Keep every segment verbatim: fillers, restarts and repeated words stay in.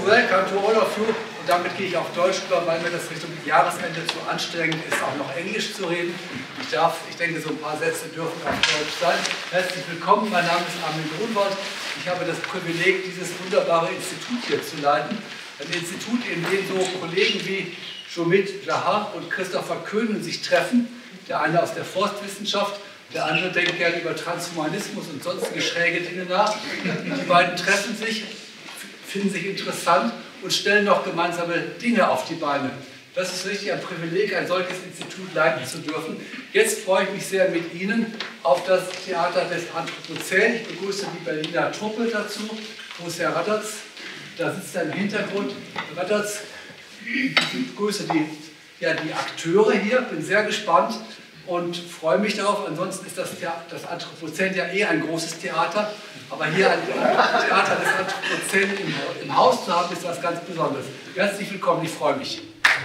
welcome to all of you. Und damit gehe ich auf Deutsch über, weil mir das Richtung Jahresende zu anstrengend ist, auch noch Englisch zu reden. Ich darf, ich denke, so ein paar Sätze dürfen auf Deutsch sein. Herzlich willkommen, mein Name ist Armin Grunwald. Ich habe das Privileg, dieses wunderbare Institut hier zu leiten. Ein Institut, in dem so Kollegen wie Jomit Jahar und Christopher Köhnen sich treffen. Der eine aus der Forstwissenschaft, der andere denkt gerne über Transhumanismus und sonstige schräge Dinge nach. Die beiden treffen sich, finden sich interessant und stellen noch gemeinsame Dinge auf die Beine. Das ist richtig ein Privileg, ein solches Institut leiten zu dürfen. Jetzt freue ich mich sehr mit Ihnen auf das Theater des Anthropozän. Ich begrüße die Berliner Truppe dazu. Wo ist Herr Raddatz? Da sitzt er im Hintergrund. Herr Raddatz, ich begrüße die, ja, die Akteure hier, bin sehr gespannt und freue mich darauf. Ansonsten ist das, das Anthropozän ja eh ein großes Theater, aber hier ein Theater des Anthropozän im, im Haus zu haben, ist was ganz Besonderes. Herzlich willkommen, ich freue mich.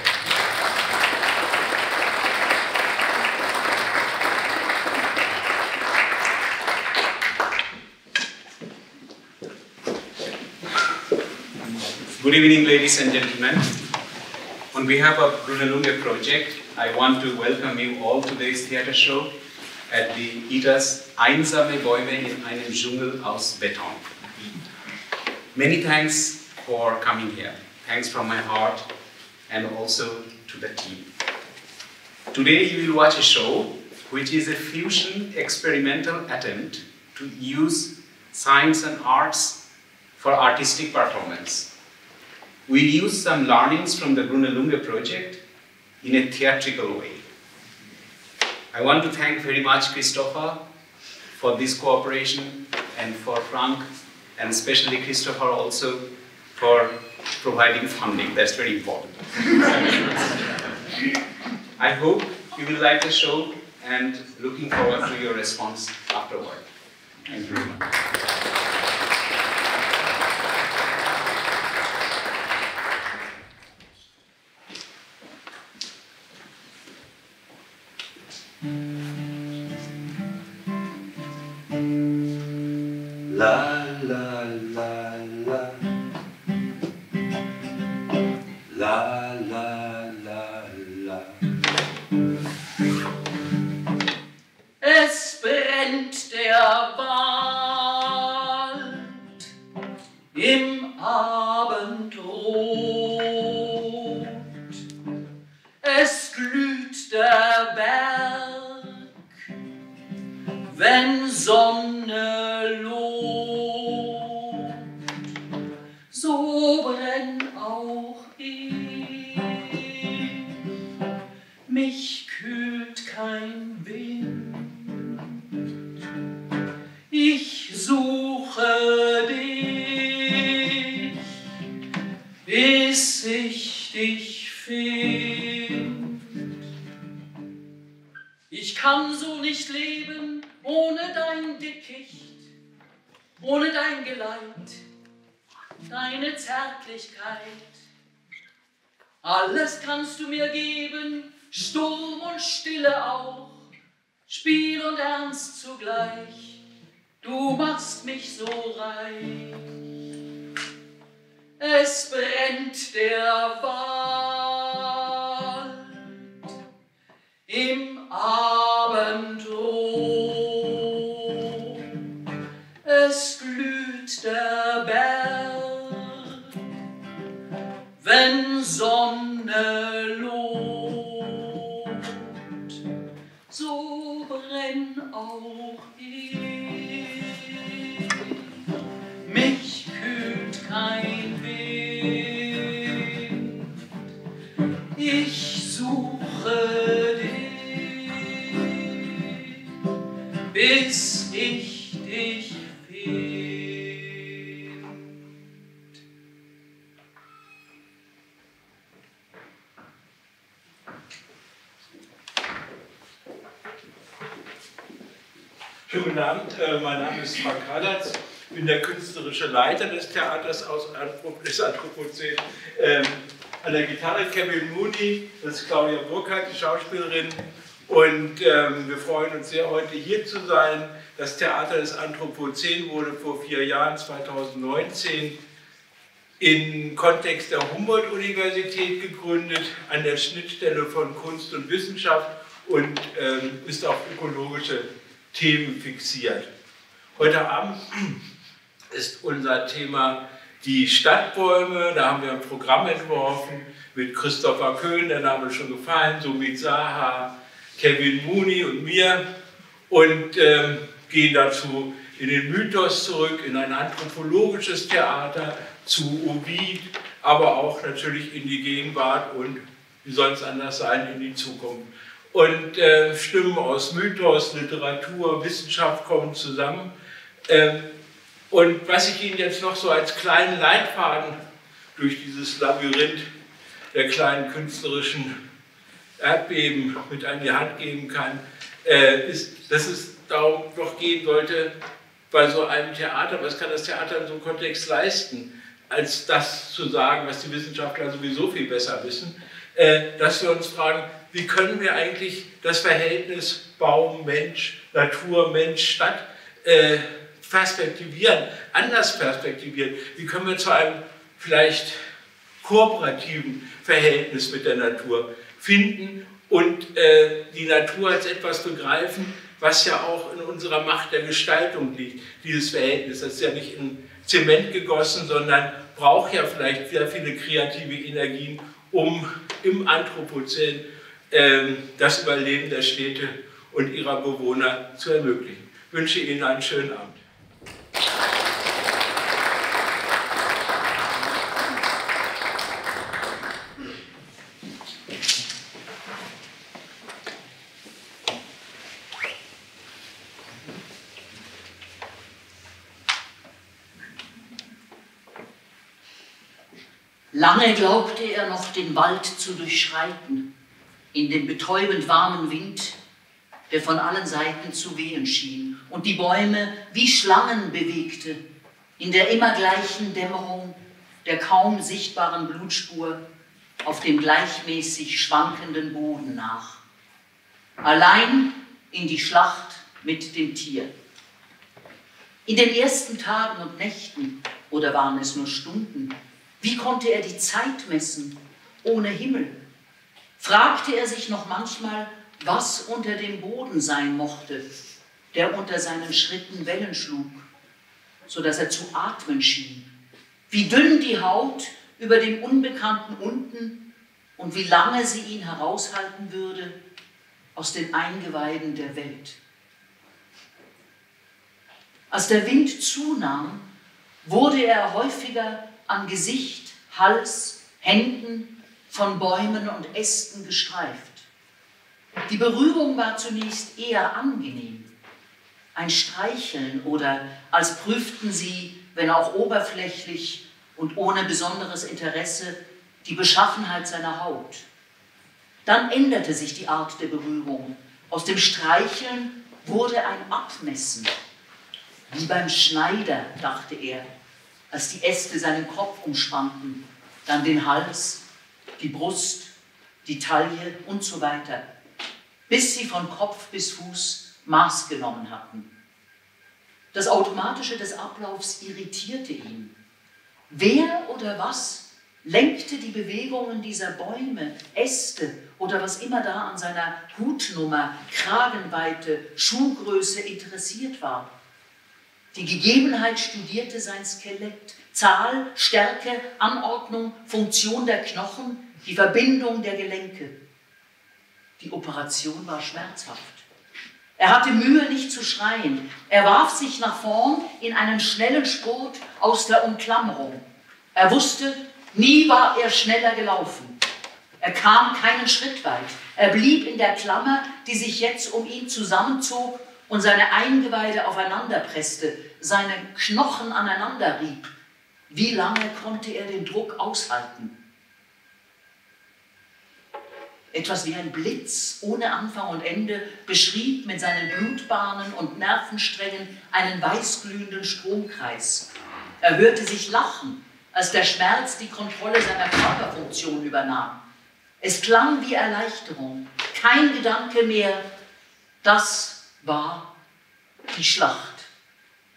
Good evening, ladies and gentlemen. On behalf of Brunelunge Project, I want to welcome you all to today's theater show at the I T A's Einsame Bäume in einem Dschungel aus Beton. Many thanks for coming here. Thanks from my heart and also to the team. Today you will watch a show which is a fusion experimental attempt to use science and arts for artistic performance. We use some learnings from the Brunelunge project in a theatrical way. I want to thank very much Christopher for this cooperation and for Frank, and especially Christopher also for providing funding. That's very important. I hope you will like the show and looking forward to your response afterward. Thank you very much. La la la la La la la la Es brennt der Wald im Abendrot. Es glüht der Berg, wenn Sonne lohnt. So brenn auch ich, mich kühlt kein Wind. Ich suche dich, bis ich dich find. Ich kann so nicht leben ohne dein Dickicht, ohne dein Geleit, deine Zärtlichkeit. Alles kannst du mir geben, Sturm und Stille auch, Spiel und Ernst zugleich, du machst mich so reich. Es brennt der Wald im Abendrot, es glüht der Berg, wenn Sonne lohnt. So brenn auch ich, mich kühlt kein Wind. Ich suche dich, bis ich dich find. Schönen guten Abend, mein Name ist Frank Raddatz, ich bin der künstlerische Leiter des Theaters aus des Anthropozän. Ähm, an der Gitarre Kevin Mooney, das ist Claudia Burkhardt, die Schauspielerin. Und ähm, wir freuen uns sehr, heute hier zu sein. Das Theater des Anthropozän wurde vor vier Jahren, zweitausendneunzehn, im Kontext der Humboldt-Universität gegründet, an der Schnittstelle von Kunst und Wissenschaft und ähm, ist auf ökologische Themen fixiert. Heute Abend ist unser Thema die Stadtbäume. Da haben wir ein Programm entworfen mit Christopher Köhn, der Name ist schon gefallen, Sumit Saha, Kevin Mooney und mir und ähm, gehen dazu in den Mythos zurück, in ein anthropologisches Theater, zu Ovid, aber auch natürlich in die Gegenwart und, wie soll es anders sein, in die Zukunft. Und äh, Stimmen aus Mythos, Literatur, Wissenschaft kommen zusammen. Ähm, und was ich Ihnen jetzt noch so als kleinen Leitfaden durch dieses Labyrinth der kleinen künstlerischen Erdbeben mit an die Hand geben kann, äh, ist, dass es darum noch gehen sollte, bei so einem Theater, was kann das Theater in so einem Kontext leisten, als das zu sagen, was die Wissenschaftler sowieso viel besser wissen, äh, dass wir uns fragen, wie können wir eigentlich das Verhältnis Baum, Mensch, Natur, Mensch, Stadt äh, perspektivieren, anders perspektivieren, wie können wir zu einem vielleicht kooperativen Verhältnis mit der Natur finden und äh, die Natur als etwas begreifen, was ja auch in unserer Macht der Gestaltung liegt, dieses Verhältnis. Das ist ja nicht in Zement gegossen, sondern braucht ja vielleicht sehr viele kreative Energien, um im Anthropozän äh, das Überleben der Städte und ihrer Bewohner zu ermöglichen. Ich wünsche Ihnen einen schönen Abend. Lange glaubte er noch, den Wald zu durchschreiten, in dem betäubend warmen Wind, der von allen Seiten zu wehen schien und die Bäume wie Schlangen bewegte, in der immer gleichen Dämmerung der kaum sichtbaren Blutspur auf dem gleichmäßig schwankenden Boden nach. Allein in die Schlacht mit dem Tier. In den ersten Tagen und Nächten, oder waren es nur Stunden, wie konnte er die Zeit messen, ohne Himmel? Fragte er sich noch manchmal, was unter dem Boden sein mochte, der unter seinen Schritten Wellen schlug, so dass er zu atmen schien. Wie dünn die Haut über dem Unbekannten unten und wie lange sie ihn heraushalten würde aus den Eingeweiden der Welt. Als der Wind zunahm, wurde er häufiger an Gesicht, Hals, Händen von Bäumen und Ästen gestreift. Die Berührung war zunächst eher angenehm. Ein Streicheln oder als prüften sie, wenn auch oberflächlich und ohne besonderes Interesse, die Beschaffenheit seiner Haut. Dann änderte sich die Art der Berührung. Aus dem Streicheln wurde ein Abmessen. Wie beim Schneider, dachte er, als die Äste seinen Kopf umspannten, dann den Hals, die Brust, die Taille und so weiter, bis sie von Kopf bis Fuß Maß genommen hatten. Das Automatische des Ablaufs irritierte ihn. Wer oder was lenkte die Bewegungen dieser Bäume, Äste oder was immer da an seiner Hutnummer, Kragenweite, Schuhgröße interessiert war? Die Gegebenheit studierte sein Skelett, Zahl, Stärke, Anordnung, Funktion der Knochen, die Verbindung der Gelenke. Die Operation war schmerzhaft. Er hatte Mühe, nicht zu schreien. Er warf sich nach vorn in einen schnellen Spurt aus der Umklammerung. Er wusste, nie war er schneller gelaufen. Er kam keinen Schritt weit. Er blieb in der Klammer, die sich jetzt um ihn zusammenzog und seine Eingeweide aufeinanderpresste, seine Knochen aneinanderrieb. Wie lange konnte er den Druck aushalten? Etwas wie ein Blitz ohne Anfang und Ende beschrieb mit seinen Blutbahnen und Nervensträngen einen weißglühenden Stromkreis. Er hörte sich lachen, als der Schmerz die Kontrolle seiner Körperfunktion übernahm. Es klang wie Erleichterung, kein Gedanke mehr, das war die Schlacht.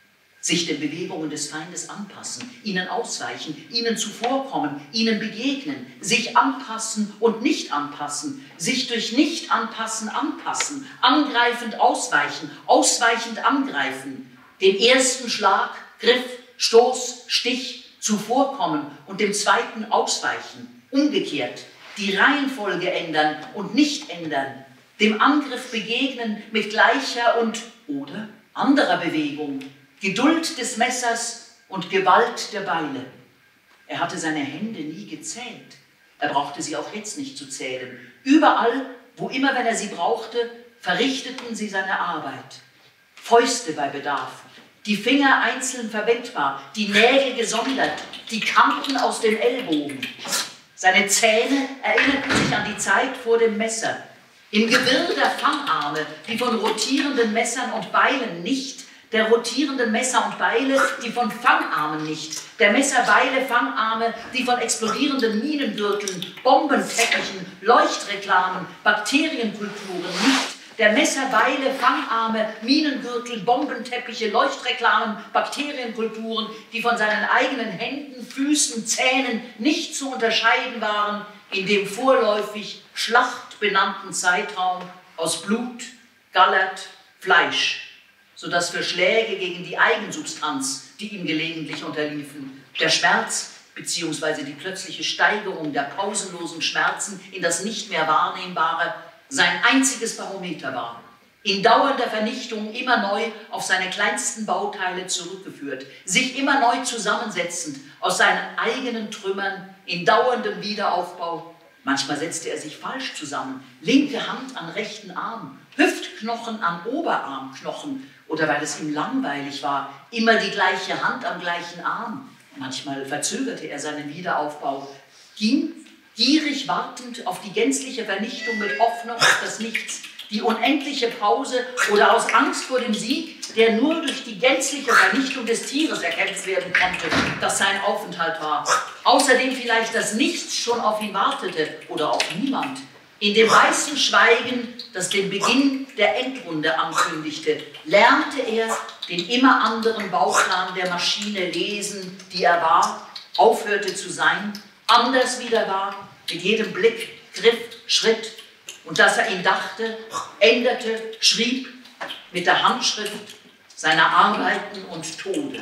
sich den Bewegungen des Feindes anpassen, ihnen ausweichen, ihnen zuvorkommen, ihnen begegnen, sich anpassen und nicht anpassen, sich durch Nicht-Anpassen anpassen, angreifend ausweichen, ausweichend angreifen, den ersten Schlag, Griff, Stoß, Stich zuvorkommen und dem zweiten ausweichen, umgekehrt, die Reihenfolge ändern und nicht ändern, dem Angriff begegnen mit gleicher und oder anderer Bewegung, Geduld des Messers und Gewalt der Beile. Er hatte seine Hände nie gezählt. Er brauchte sie auch jetzt nicht zu zählen. Überall, wo immer, wenn er sie brauchte, verrichteten sie seine Arbeit. Fäuste bei Bedarf, die Finger einzeln verwendbar, die Nägel gesondert, die Kanten aus dem Ellbogen. Seine Zähne erinnerten sich an die Zeit vor dem Messer. Im Gewirr der Fangarme, die von rotierenden Messern und Beilen nicht, der rotierenden Messer und Beile, die von Fangarmen nicht, der Messerbeile, Fangarme, die von explodierenden Minengürteln, Bombenteppichen, Leuchtreklamen, Bakterienkulturen nicht, der Messerbeile, Fangarme, Minengürtel, Bombenteppiche, Leuchtreklamen, Bakterienkulturen, die von seinen eigenen Händen, Füßen, Zähnen nicht zu unterscheiden waren, in dem vorläufig Schlacht benannten Zeitraum aus Blut, Gallert, Fleisch, sodass für Schläge gegen die Eigensubstanz, die ihm gelegentlich unterliefen, der Schmerz bzw. die plötzliche Steigerung der pausenlosen Schmerzen in das nicht mehr Wahrnehmbare sein einziges Barometer war, in dauernder Vernichtung immer neu auf seine kleinsten Bauteile zurückgeführt, sich immer neu zusammensetzend aus seinen eigenen Trümmern in dauerndem Wiederaufbau. Manchmal setzte er sich falsch zusammen, linke Hand an rechten Arm, Hüftknochen an Oberarmknochen, oder weil es ihm langweilig war, immer die gleiche Hand am gleichen Arm. Manchmal verzögerte er seinen Wiederaufbau, ging gierig wartend auf die gänzliche Vernichtung mit Hoffnung auf das Nichts, die unendliche Pause oder aus Angst vor dem Sieg, der nur durch die gänzliche Vernichtung des Tieres erkämpft werden konnte, das sein Aufenthalt war. Außerdem vielleicht das Nichts schon auf ihn wartete oder auf niemand. In dem weißen Schweigen, das den Beginn der Endrunde ankündigte, lernte er den immer anderen Bauplan der Maschine lesen, die er war, aufhörte zu sein, anders wieder war, mit jedem Blick, Griff, Schritt, und dass er ihn dachte, änderte, schrieb mit der Handschrift seiner Arbeiten und Tode.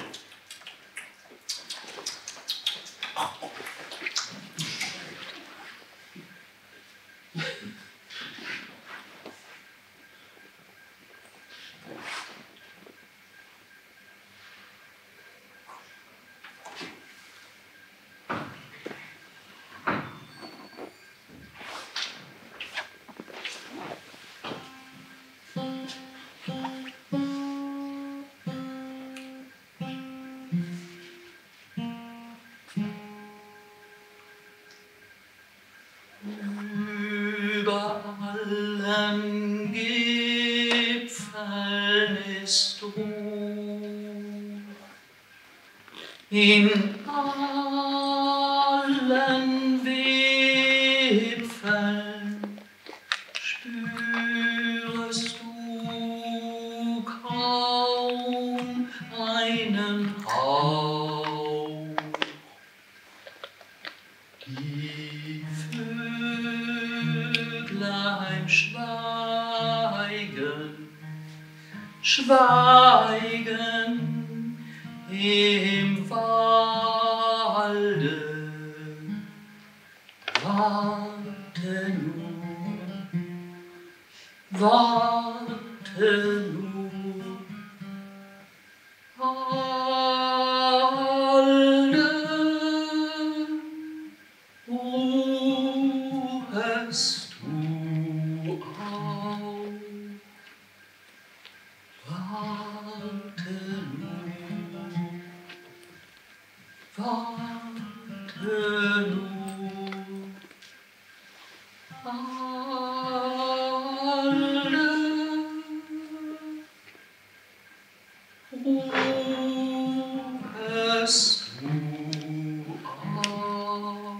In allen Wipfeln spürest du kaum einen Hauch. Die Vöglein schweigen, schweigen im Walde, warte nur, warte nur, alle ruhest du auf, warte nur. Warte nur, alle ruhest du auf.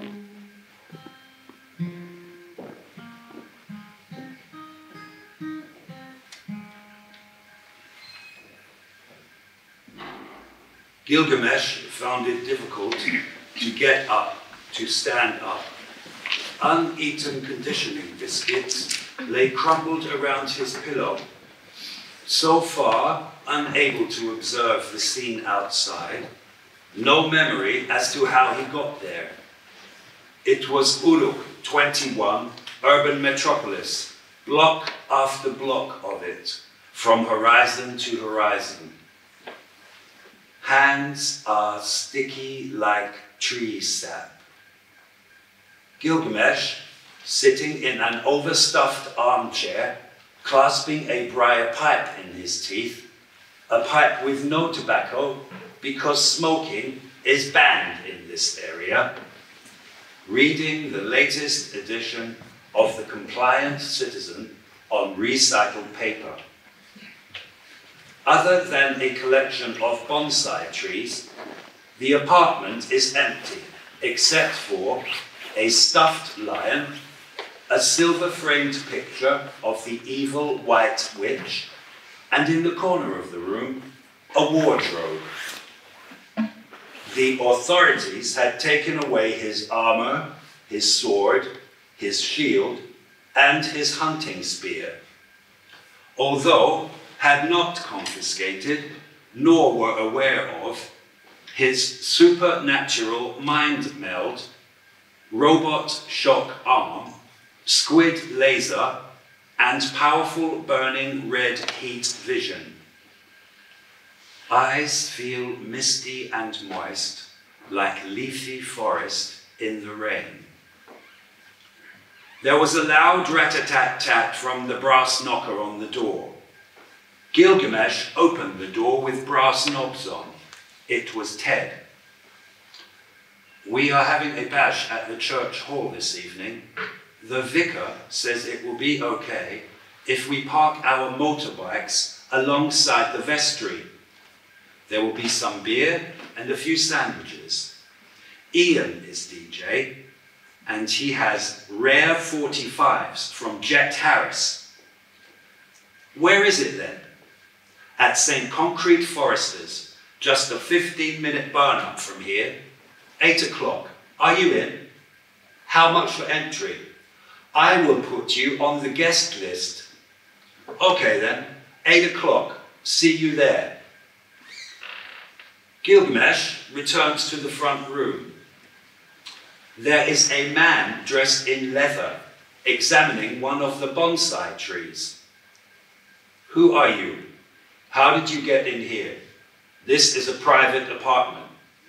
Gilgamesh found it difficult to get up, to stand up. Uneaten conditioning biscuits lay crumbled around his pillow. So far, unable to observe the scene outside, no memory as to how he got there. It was Uruk twenty-one, urban metropolis, block after block of it, from horizon to horizon. Hands are sticky like tree sap. Gilgamesh, sitting in an overstuffed armchair, clasping a briar pipe in his teeth, a pipe with no tobacco because smoking is banned in this area, reading the latest edition of The Compliant Citizen on recycled paper. Other than a collection of bonsai trees, the apartment is empty, except for a stuffed lion, a silver-framed picture of the evil white witch, and in the corner of the room, a wardrobe. The authorities had taken away his armor, his sword, his shield, and his hunting spear, although had not confiscated, nor were aware of, his supernatural mind meld, robot shock arm, squid laser, and powerful burning red heat vision. Eyes feel misty and moist, like leafy forest in the rain. There was a loud rat-a-tat-tat from the brass knocker on the door. Gilgamesh opened the door with brass knobs on. It was Ted. We are having a bash at the church hall this evening. The vicar says it will be okay if we park our motorbikes alongside the vestry. There will be some beer and a few sandwiches. Ian is D J, and he has rare forty-fives from Jet Harris. Where is it then? At Saint Concrete Foresters, just a fifteen minute burn up from here. Eight o'clock. Are you in? How much for entry? I will put you on the guest list. Okay then, eight o'clock. See you there. Gilgamesh returns to the front room. There is a man dressed in leather, examining one of the bonsai trees. Who are you? How did you get in here? This is a private apartment.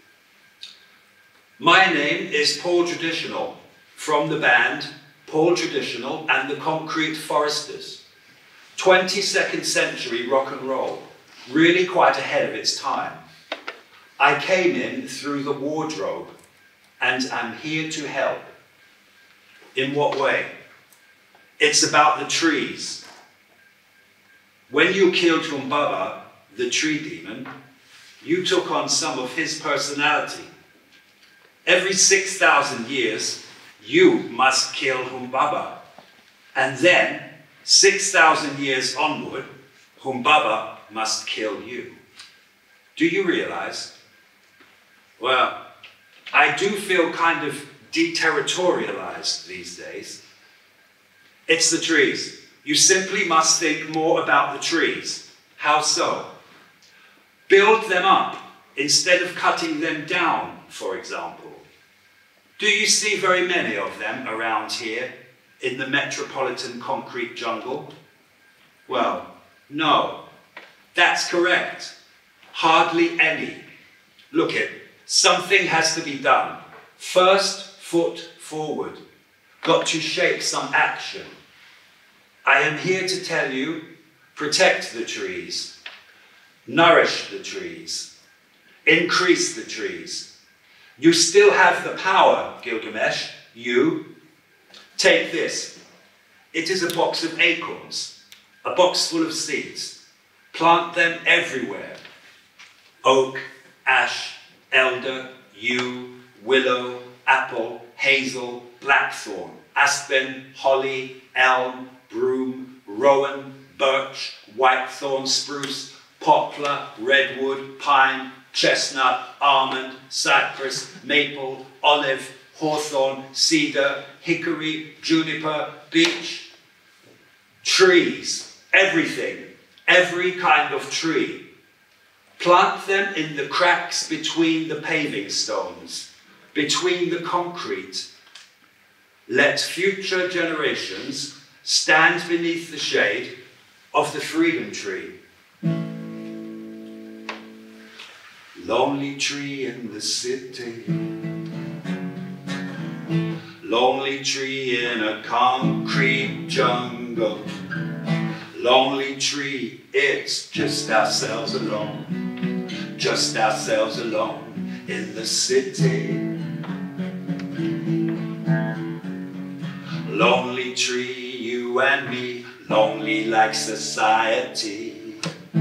My name is Paul Traditional, from the band Paul Traditional and the Concrete Foresters. twenty-second century rock and roll, really quite ahead of its time. I came in through the wardrobe and am here to help. In what way? It's about the trees. When you killed Humbaba, the tree demon, you took on some of his personality. Every six thousand years, you must kill Humbaba. And then, six thousand years onward, Humbaba must kill you. Do you realize? Well, I do feel kind of deterritorialized these days. It's the trees. You simply must think more about the trees. How so? Build them up instead of cutting them down, for example. Do you see very many of them around here in the metropolitan concrete jungle? Well, no, that's correct. Hardly any. Look it, something has to be done. First foot forward. Got to shape some action. I am here to tell you, protect the trees, nourish the trees, increase the trees. You still have the power, Gilgamesh, you. Take this. It is a box of acorns, a box full of seeds. Plant them everywhere. Oak, ash, elder, yew, willow, apple, hazel, blackthorn, aspen, holly, elm, broom, rowan, birch, whitethorn, spruce, poplar, redwood, pine, chestnut, almond, cypress, maple, olive, hawthorn, cedar, hickory, juniper, beech. Trees, everything, every kind of tree. Plant them in the cracks between the paving stones, between the concrete. Let future generations stand beneath the shade of the freedom tree. Lonely tree in the city, lonely tree in a concrete jungle, lonely tree, it's just ourselves alone, just ourselves alone in the city. Lonely tree, you and me, lonely like society.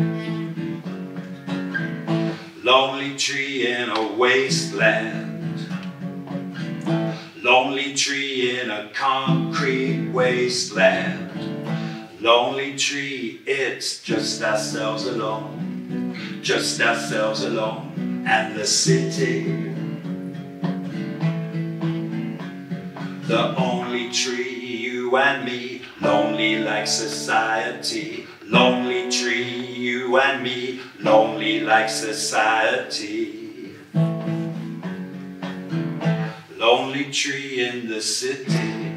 Lonely tree in a wasteland, lonely tree in a concrete wasteland. Lonely tree, it's just ourselves alone, just ourselves alone and the city. The only tree, you and me, lonely like society. Lonely tree, you and me, lonely like society. Lonely tree in the city,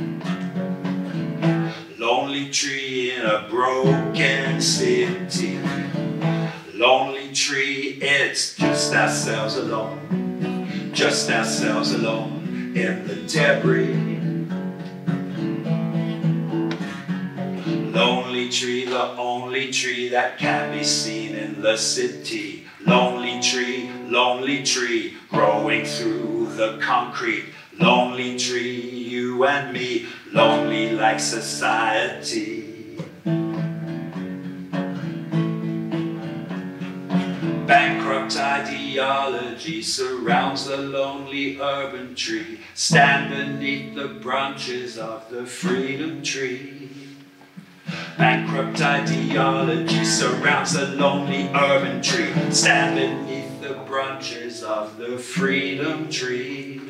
lonely tree in a broken city. Lonely tree, it's just ourselves alone, just ourselves alone in the debris. Lonely tree, the only tree that can be seen in the city. Lonely tree, lonely tree, growing through the concrete. Lonely tree, you and me, lonely like society. Bankrupt ideology surrounds the lonely urban tree. Stand beneath the branches of the freedom tree. Bankrupt ideology surrounds the lonely urban tree. Stand beneath the branches of the freedom tree.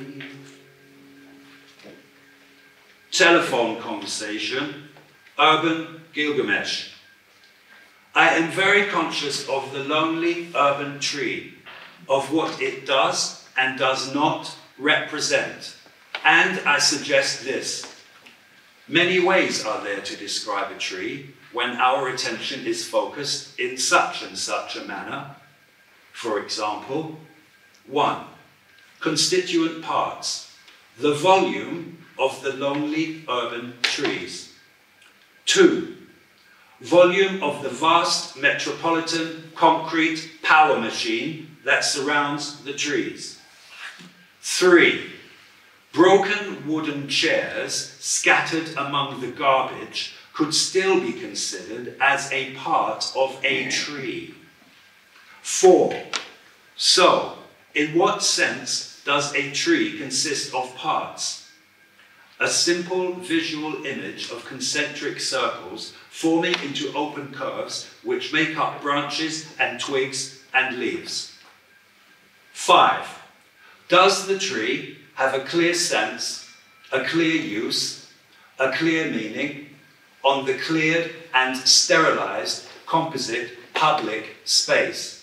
Telephone conversation, urban Gilgamesh. I am very conscious of the lonely urban tree, of what it does and does not represent. And I suggest this. Many ways are there to describe a tree when our attention is focused in such and such a manner. For example, one, constituent parts, the volume of the lonely urban trees. Two, volume of the vast metropolitan concrete power machine that surrounds the trees. Three, broken wooden chairs scattered among the garbage could still be considered as a part of a tree. Four, so, in what sense does a tree consist of parts? A simple visual image of concentric circles forming into open curves which make up branches and twigs and leaves. Five, does the tree have a clear sense, a clear use, a clear meaning on the cleared and sterilized composite public space?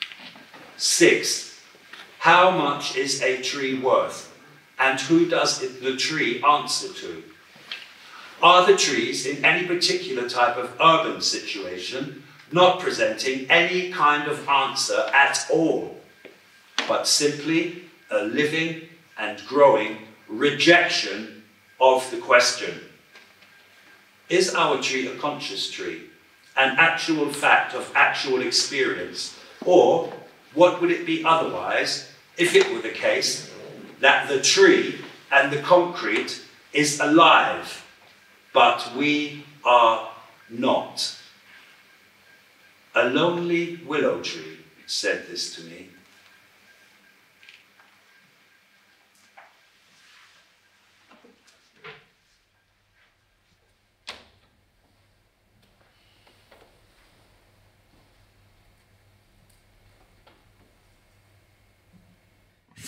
Six, how much is a tree worth, and who does it, the tree answer to? Are the trees in any particular type of urban situation not presenting any kind of answer at all, but simply a living and growing rejection of the question? Is our tree a conscious tree, an actual fact of actual experience, or what would it be otherwise if it were the case that the tree and the concrete is alive, but we are not? A lonely willow tree said this to me.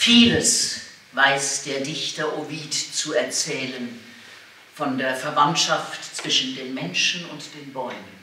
Vieles weiß der Dichter Ovid zu erzählen von der Verwandtschaft zwischen den Menschen und den Bäumen.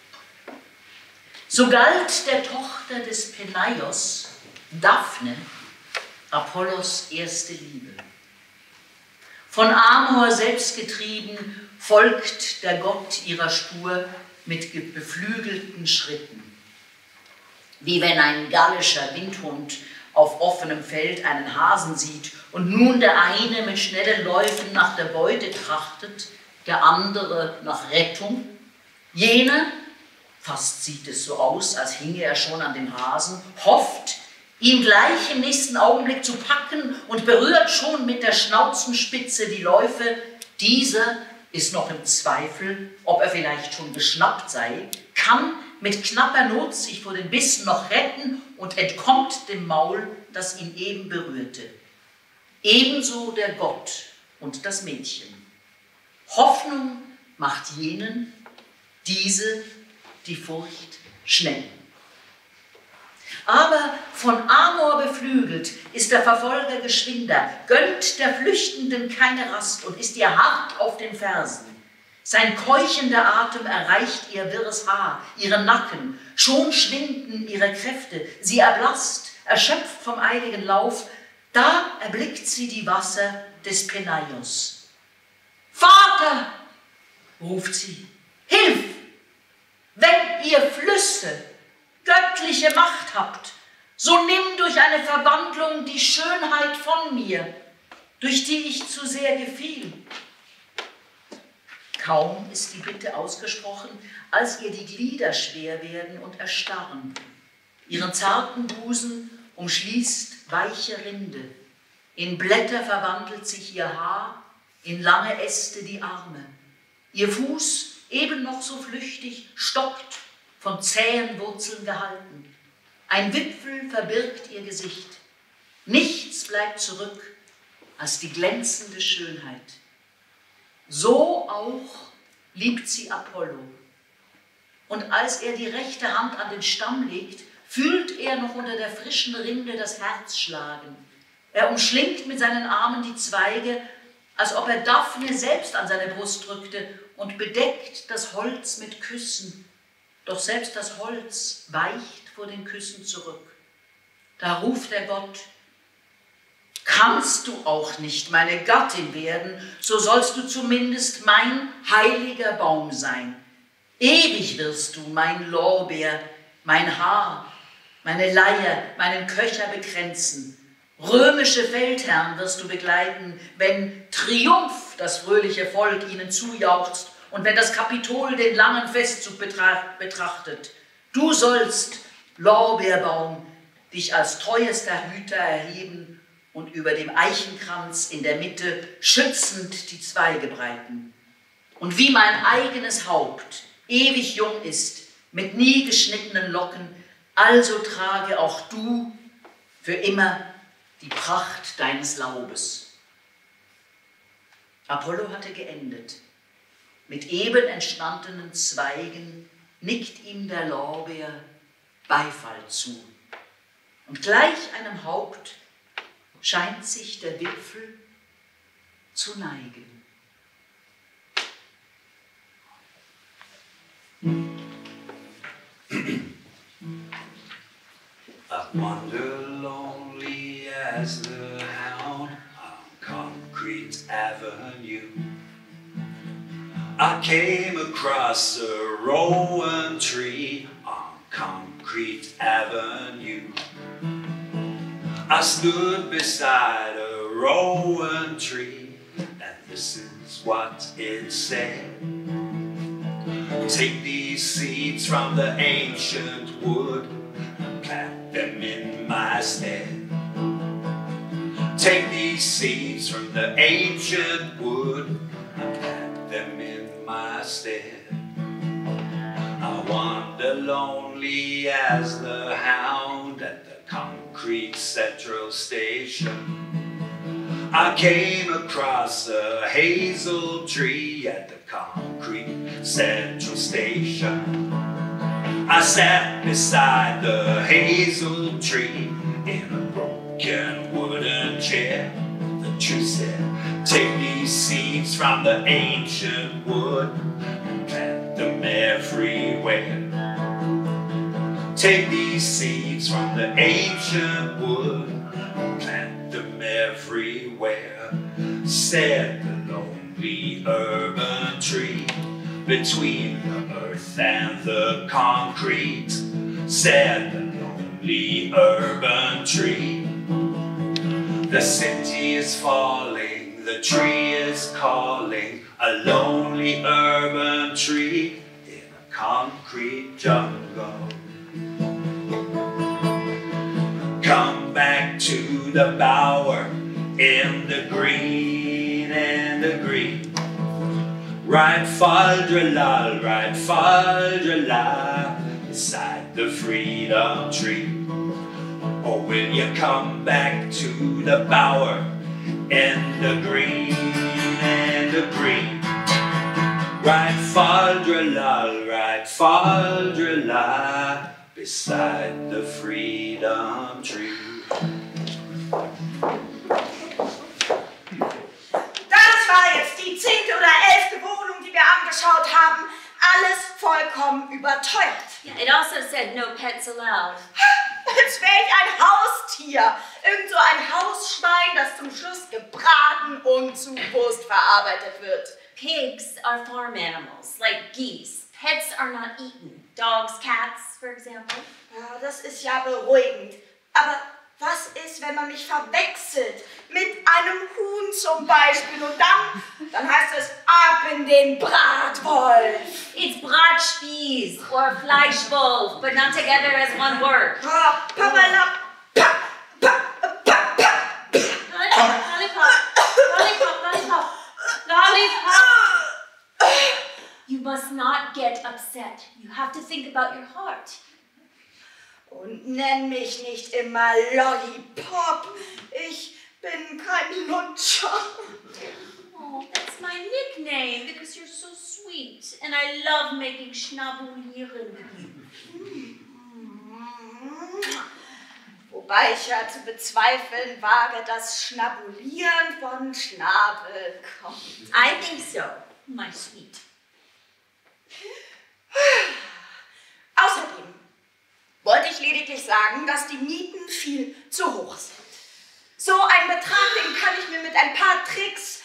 So galt der Tochter des Peneios, Daphne, Apollos erste Liebe. Von Amor selbst getrieben, folgt der Gott ihrer Spur mit beflügelten Schritten. Wie wenn ein gallischer Windhund auf offenem Feld einen Hasen sieht und nun der eine mit schnellen Läufen nach der Beute trachtet, der andere nach Rettung. Jener, fast sieht es so aus, als hinge er schon an dem Hasen, hofft, ihn gleich im nächsten Augenblick zu packen und berührt schon mit der Schnauzenspitze die Läufe. Dieser ist noch im Zweifel, ob er vielleicht schon geschnappt sei, kann mit knapper Not sich vor den Bissen noch retten und entkommt dem Maul, das ihn eben berührte. Ebenso der Gott und das Mädchen. Hoffnung macht jenen, diese die Furcht schnell. Aber von Amor beflügelt ist der Verfolger geschwinder, gönnt der Flüchtenden keine Rast und ist ihr hart auf den Fersen. Sein keuchender Atem erreicht ihr wirres Haar, ihren Nacken, schon schwinden ihre Kräfte, sie erblasst, erschöpft vom eiligen Lauf, da erblickt sie die Wasser des Peneios. »Vater«, ruft sie, »hilf! Wenn ihr Flüsse göttliche Macht habt, so nimm durch eine Verwandlung die Schönheit von mir, durch die ich zu sehr gefiel.« Kaum ist die Bitte ausgesprochen, als ihr die Glieder schwer werden und erstarren. Ihren zarten Busen umschließt weiche Rinde. In Blätter verwandelt sich ihr Haar, in lange Äste die Arme. Ihr Fuß, eben noch so flüchtig, stockt, von zähen Wurzeln gehalten. Ein Wipfel verbirgt ihr Gesicht. Nichts bleibt zurück als die glänzende Schönheit. So auch liebt sie Apollo. Und als er die rechte Hand an den Stamm legt, fühlt er noch unter der frischen Rinde das Herz schlagen. Er umschlingt mit seinen Armen die Zweige, als ob er Daphne selbst an seine Brust drückte und bedeckt das Holz mit Küssen. Doch selbst das Holz weicht vor den Küssen zurück. Da ruft der Gott: »Kannst du auch nicht meine Gattin werden, so sollst du zumindest mein heiliger Baum sein. Ewig wirst du mein Lorbeer, mein Haar, meine Leier, meinen Köcher bekränzen. Römische Feldherren wirst du begleiten, wenn Triumph das fröhliche Volk ihnen zujauchzt und wenn das Kapitol den langen Festzug betrachtet. Du sollst, Lorbeerbaum, dich als treuester Hüter erheben und über dem Eichenkranz in der Mitte schützend die Zweige breiten. Und wie mein eigenes Haupt ewig jung ist, mit nie geschnittenen Locken, also trage auch du für immer die Pracht deines Laubes.« Apollo hatte geendet. Mit eben entstandenen Zweigen nickt ihm der Lorbeer Beifall zu. Und gleich einem Haupt scheint sich der Wipfel zu neigen. I wander lonely as the hound on Concrete Avenue. I came across a rowan tree on Concrete Avenue. I stood beside a rowan tree, and this is what it said. Take these seeds from the ancient wood and plant them in my stead. Take these seeds from the ancient wood and plant them in my stead. I wander lonely as the hound at the Concrete Central Station. I came across a hazel tree at the Concrete Central Station. I sat beside the hazel tree in a broken wooden golden chair. The tree said, take these seeds from the ancient wood and plant them everywhere. Take these seeds from the ancient wood and plant them everywhere. Said the lonely urban tree between the earth and the concrete. Said the lonely urban tree. The city is falling, the tree is calling, a lonely urban tree in a concrete jungle. Come back to the bower in the green and the green. Right fal-dra-la, right fal-dra-la, beside the freedom tree. Or will you come back to the bower in the green and the green? Right fal-dra-la, right fal-dra-la, beside the freedom tree. Das war jetzt die zehnte oder elfte Wohnung, die wir angeschaut haben. Alles vollkommen überteuert. Yeah, it also said no pets allowed. Als wäre ich ein Haustier. Irgend so ein Hausschwein, das zum Schluss gebraten und zu Wurst verarbeitet wird. Pigs are farm animals, like geese. Pets are not eaten. Dogs, cats, for example. Ja, das ist ja beruhigend. Aber was ist, wenn man mich verwechselt mit einem Huhn zum Beispiel und dann, dann heißt es ab in den Bratwolf. It's Bratspieß or Fleischwolf, but not together as one word. Ah, papala, pa, pa, pa, pa. Lollipop, lollipop, lollipop, lollipop, lollipop. You must not get upset. You have to think about your heart. Und nenn mich nicht immer Lollipop. Ich bin kein Lutscher. Oh, that's my nickname because you're so sweet and I love making schnabulieren with you. Wobei ich ja zu bezweifeln wage, dass Schnabulieren von Schnabel kommt. I think so, my sweet. Außerdem wollte ich lediglich sagen, dass die Mieten viel zu hoch sind. So einen Betrag, den kann ich mir mit ein paar Tricks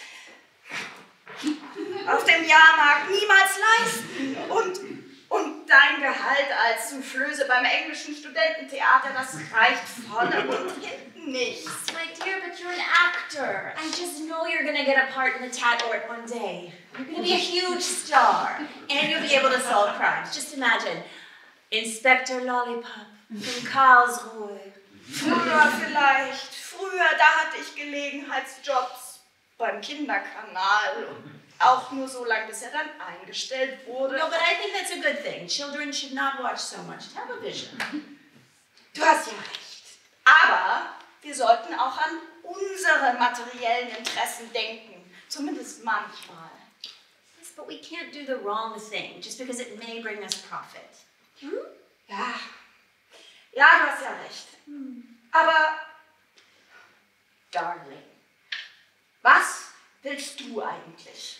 auf dem Jahrmarkt niemals leisten. Und, und dein Gehalt als Soufflöse beim englischen Studententheater, das reicht vorne und hinten nicht. My dear, but you're an actor. I just know you're gonna get a part in the Tatort one day. You're gonna be a huge star. And you'll be able to solve crimes. Just imagine. Inspector Lollipop von Karlsruhe. Früher vielleicht. Früher, da hatte ich Gelegenheitsjobs beim Kinderkanal. Auch nur so lange, bis er dann eingestellt wurde. No, but I think that's a good thing. Children should not watch so much television. Du hast ja recht. Aber wir sollten auch an unsere materiellen Interessen denken. Zumindest manchmal. Yes, but we can't do the wrong thing just because it may bring us profit. Hm? Ja, ja, du hast ja recht. Aber, Darling, was willst du eigentlich?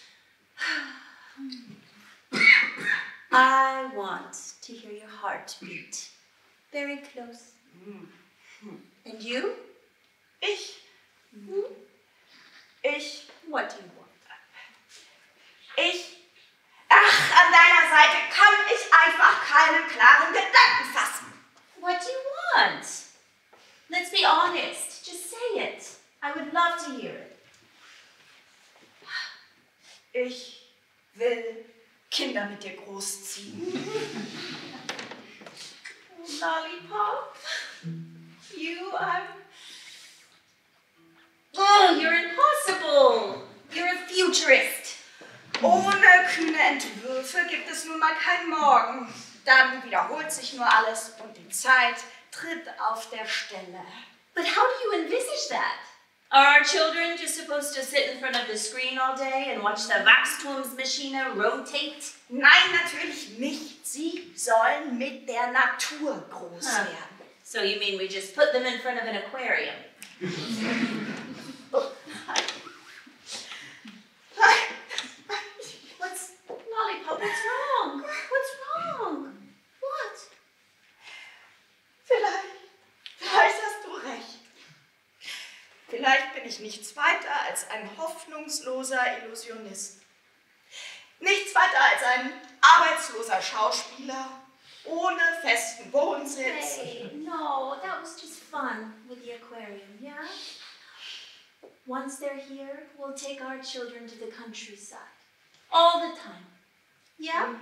I want to hear your heart beat. Very close. And you? Ich? Ich? What do you want? Ich? Ach, an deiner Seite kann ich einfach keinen klaren Gedanken fassen. What do you want? Let's be honest. Just say it. I would love to hear it. Ich will Kinder mit dir großziehen. Lollipop, you are... Oh, you're impossible. You're a futurist. Ohne kühne Entwürfe gibt es nun mal kein Morgen. Dann wiederholt sich nur alles und die Zeit tritt auf der Stelle. But how do you envisage that? Are our children just supposed to sit in front of the screen all day and watch the Wachstumsmaschine rotate? Nein, natürlich nicht. Sie sollen mit der Natur groß Huh. werden. So you mean we just put them in front of an aquarium? What's, Lollipop, what's wrong? What's wrong? What? Vielleicht, vielleicht hast du recht. Vielleicht bin ich nichts weiter als ein hoffnungsloser Illusionist. Nichts weiter als ein arbeitsloser Schauspieler ohne festen Wohnsitz. Hey, no, that was just fun with the aquarium, yeah? Once they're here, we'll take our children to the countryside. All the time. Yeah?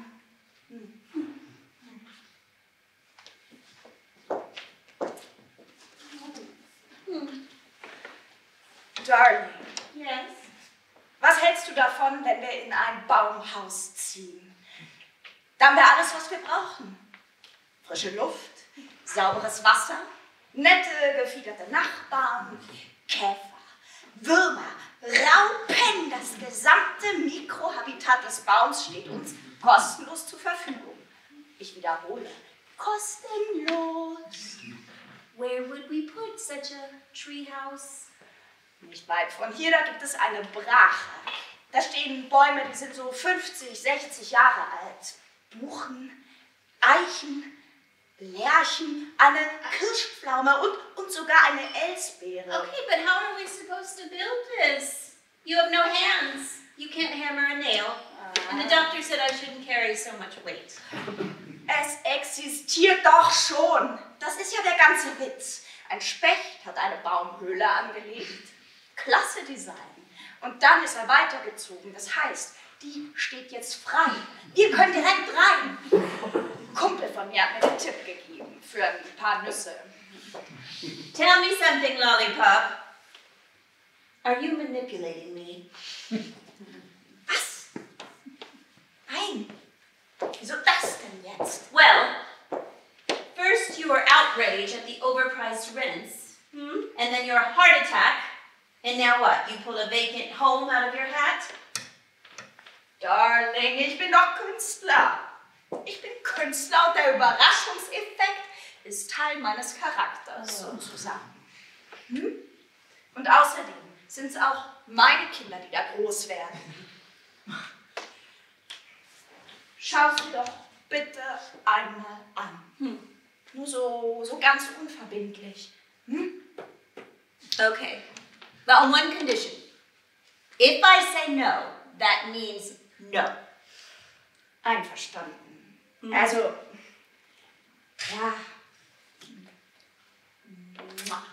Darling, Yes? was hältst du davon, wenn wir in ein Baumhaus ziehen? Da haben wir alles, was wir brauchen. Frische Luft, sauberes Wasser, nette, gefiederte Nachbarn, Käfer, Würmer, Raupen. Das gesamte Mikrohabitat des Baums steht uns kostenlos zur Verfügung. Ich wiederhole, kostenlos. Where would we put such a treehouse? Nicht weit von hier, da gibt es eine Brache. Da stehen Bäume, die sind so fünfzig, sechzig Jahre alt. Buchen, Eichen, Lärchen, eine Kirschpflaume und, und sogar eine Elsbeere. Okay, but how are we supposed to build this? You have no hands. You can't hammer a nail. And the doctor said I shouldn't carry so much weight. Es existiert doch schon. Das ist ja der ganze Witz. Ein Specht hat eine Baumhöhle angelegt. Klasse Design. Und dann ist er weitergezogen. Das heißt, die steht jetzt frei. Wir können direkt rein. Ein Kumpel von mir hat mir den Tipp gegeben für ein paar Nüsse. Tell me something, Lollipop. Are you manipulating me? Was? Nein. Wieso das denn jetzt? Well, first you were outraged at the overpriced rents, hmm? And then your heart attack, and now what? You pull a vacant home out of your hat? Darling, ich bin doch Künstler. Ich bin Künstler und der Überraschungseffekt ist Teil meines Charakters, Oh. sozusagen. Hm? Und außerdem sind es auch meine Kinder, die da groß werden. Schau sie doch bitte einmal an. Hm. Nur so, so ganz unverbindlich. Hm? Okay, but on one condition. If I say no, that means no. Einverstanden. Hm. Also, ja. Mua.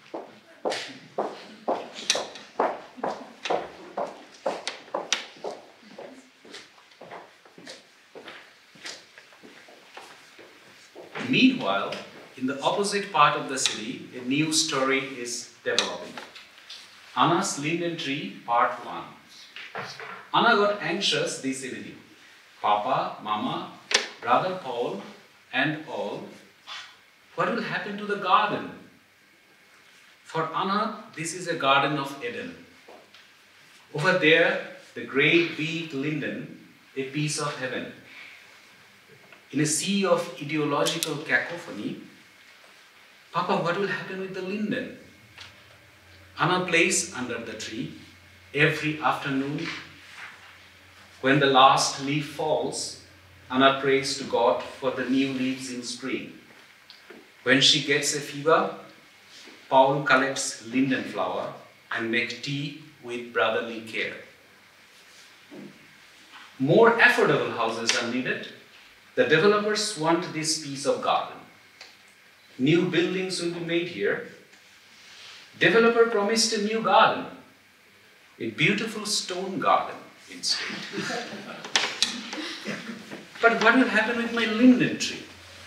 Meanwhile, in the opposite part of the city, a new story is developing. Anna's linden tree, part one. Anna got anxious this evening. Papa, Mama, brother Paul, and all. What will happen to the garden? For Anna, this is a garden of Eden. Over there, the great big linden, a piece of heaven. In a sea of ideological cacophony, Papa, what will happen with the linden? Anna plays under the tree every afternoon. When the last leaf falls, Anna prays to God for the new leaves in spring. When she gets a fever, Paul collects linden flower and makes tea with brotherly care. More affordable houses are needed. The developers want this piece of garden. New buildings will be made here. Developer promised a new garden, a beautiful stone garden instead. But what will happen with my linden tree?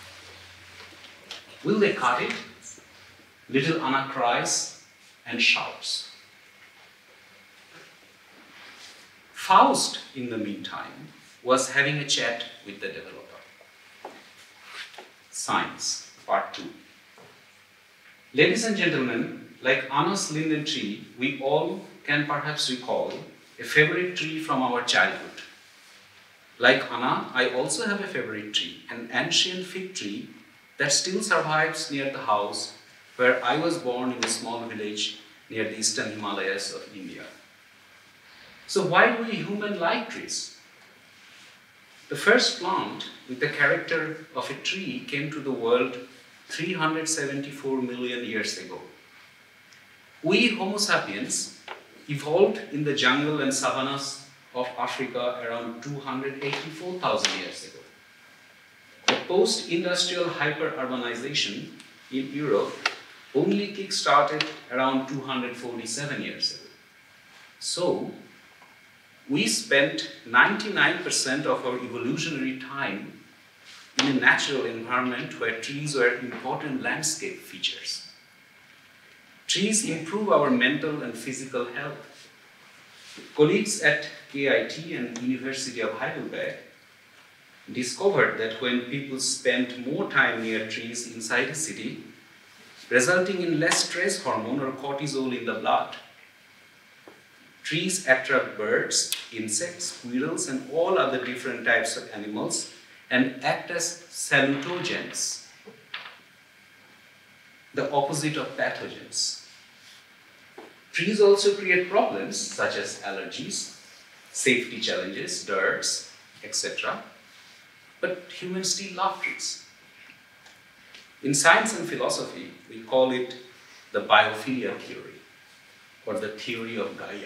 Will they cut it? Little Anna cries and shouts. Faust, in the meantime, was having a chat with the developer. Science, part two. Ladies and gentlemen, like Anna's linden tree, we all can perhaps recall a favorite tree from our childhood. Like Anna, I also have a favorite tree, an ancient fig tree that still survives near the house where I was born in a small village near the eastern Himalayas of India. So why do we humans like trees? The first plant with the character of a tree came to the world three hundred seventy-four million years ago. We Homo sapiens evolved in the jungle and savannas of Africa around two hundred eighty-four thousand years ago. The post-industrial hyper-urbanization in Europe only kick-started around two hundred forty-seven years ago. So, we spent ninety-nine percent of our evolutionary time in a natural environment where trees were important landscape features. Trees improve our mental and physical health. Colleagues at K I T and University of Heidelberg discovered that when people spent more time near trees inside a city, resulting in less stress hormone or cortisol in the blood. Trees attract birds, insects, squirrels, and all other different types of animals and act as salutogens, the opposite of pathogens. Trees also create problems such as allergies, safety challenges, dirts, et cetera. But humans still love trees. In science and philosophy, we call it the biophilia theory, or the theory of Gaia.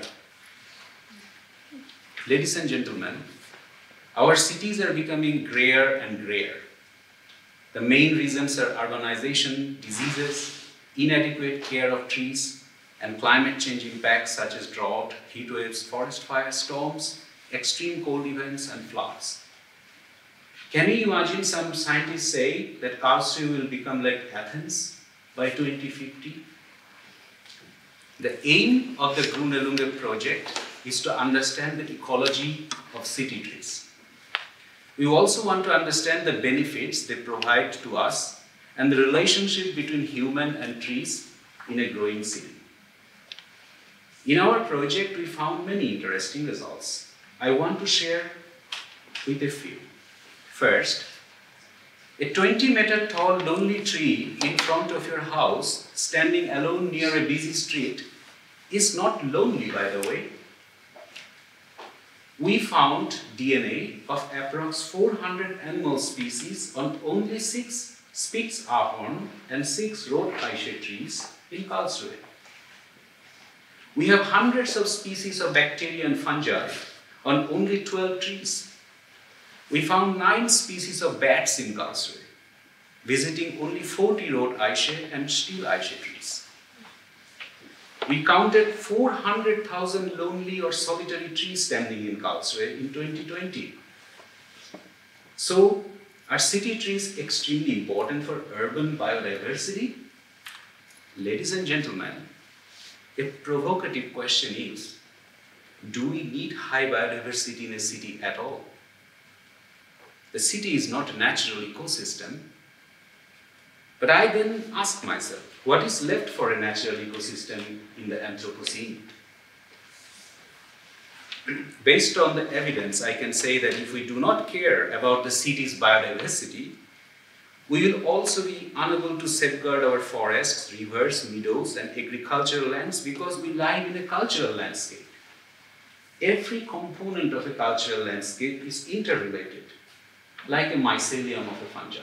Ladies and gentlemen, our cities are becoming grayer and grayer. The main reasons are urbanization, diseases, inadequate care of trees, and climate change impacts such as drought, heat waves, forest fire, storms, extreme cold events, and floods. Can you imagine some scientists say that Karlsruhe will become like Athens by twenty fifty? The aim of the Grüne Lunge project is to understand the ecology of city trees. We also want to understand the benefits they provide to us and the relationship between human and trees in a growing city. In our project, we found many interesting results. I want to share with a few. First, a twenty meter tall lonely tree in front of your house, standing alone near a busy street, is not lonely, by the way. We found D N A of approximately four hundred animal species on only six Spitz ahorn and six Rot Eiche trees in Karlsruhe. We have hundreds of species of bacteria and fungi on only twelve trees. We found nine species of bats in Karlsruhe, visiting only forty Rot Eiche and Stiel Eiche trees. We counted four hundred thousand lonely or solitary trees standing in Karlsruhe in twenty twenty. So, are city trees extremely important for urban biodiversity? Ladies and gentlemen, a provocative question is, do we need high biodiversity in a city at all? The city is not a natural ecosystem. But I then ask myself, what is left for a natural ecosystem in the Anthropocene? Based on the evidence, I can say that if we do not care about the city's biodiversity, we will also be unable to safeguard our forests, rivers, meadows, and agricultural lands because we live in a cultural landscape. Every component of a cultural landscape is interrelated, like a mycelium of a fungi.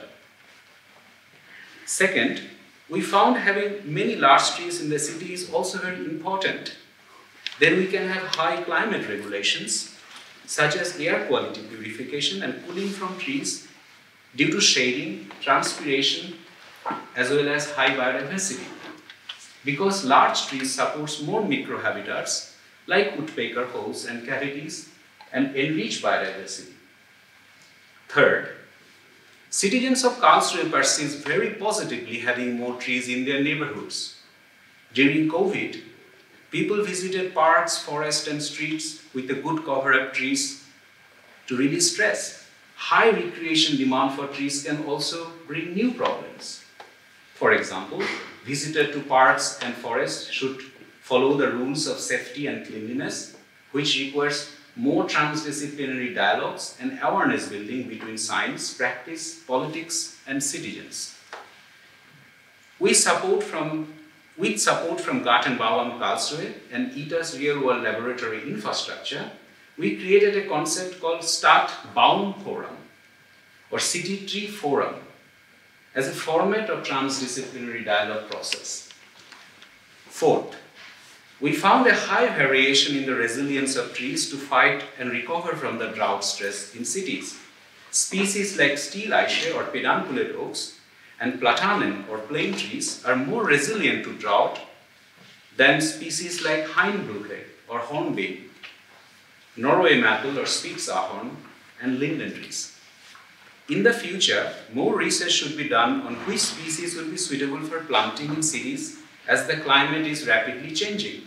Second, we found having many large trees in the city is also very important. Then we can have high climate regulations, such as air quality purification and cooling from trees due to shading, transpiration, as well as high biodiversity. Because large trees support more microhabitats like woodpecker holes and cavities and enrich biodiversity. Third, citizens of Karlsruhe perceive very positively having more trees in their neighborhoods. During COVID, people visited parks, forests, and streets with a good cover of trees to release stress. High recreation demand for trees can also bring new problems. For example, visitors to parks and forests should follow the rules of safety and cleanliness, which requires more transdisciplinary dialogues and awareness building between science, practice, politics, and citizens. We support from, with support from Gartenbau Karlsruhe and I T A's real-world laboratory infrastructure, we created a concept called Start Baum Forum, or City Tree Forum, as a format of transdisciplinary dialogue process. Fourth, we found a high variation in the resilience of trees to fight and recover from the drought stress in cities. Species like steel aishe or pedunculate oaks and platanen or plane trees are more resilient to drought than species like Hainbuche or hornbeam, Norway maple or Spitz-ahorn, and linden trees. In the future, more research should be done on which species will be suitable for planting in cities as the climate is rapidly changing.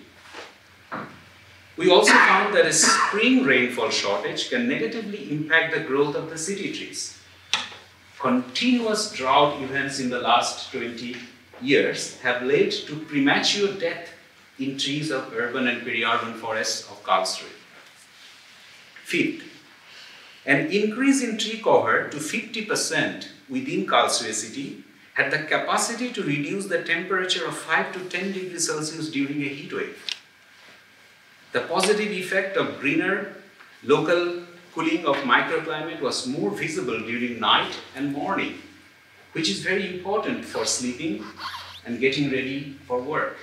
We also found that a spring rainfall shortage can negatively impact the growth of the city trees. Continuous drought events in the last twenty years have led to premature death in trees of urban and peri-urban forests of Karlsruhe. Fifth, an increase in tree cover to fifty percent within Karlsruhe city had the capacity to reduce the temperature of five to ten degrees Celsius during a heat wave. The positive effect of greener local cooling of microclimate was more visible during night and morning, which is very important for sleeping and getting ready for work.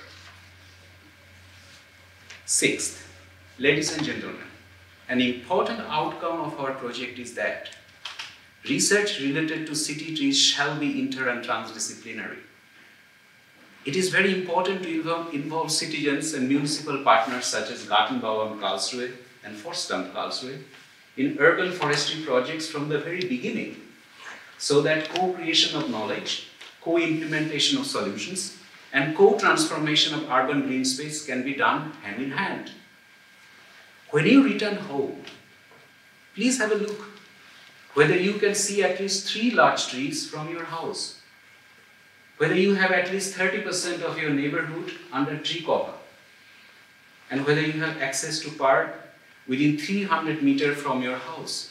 Sixth, ladies and gentlemen, an important outcome of our project is that research related to city trees shall be inter and transdisciplinary. It is very important to involve, involve citizens and municipal partners such as Gartenbau Karlsruhe and Forstamt Karlsruhe in urban forestry projects from the very beginning, so that co-creation of knowledge, co-implementation of solutions, and co-transformation of urban green space can be done hand in hand. When you return home, please have a look whether you can see at least three large trees from your house, whether you have at least thirty percent of your neighborhood under tree cover, and whether you have access to park within three hundred meters from your house.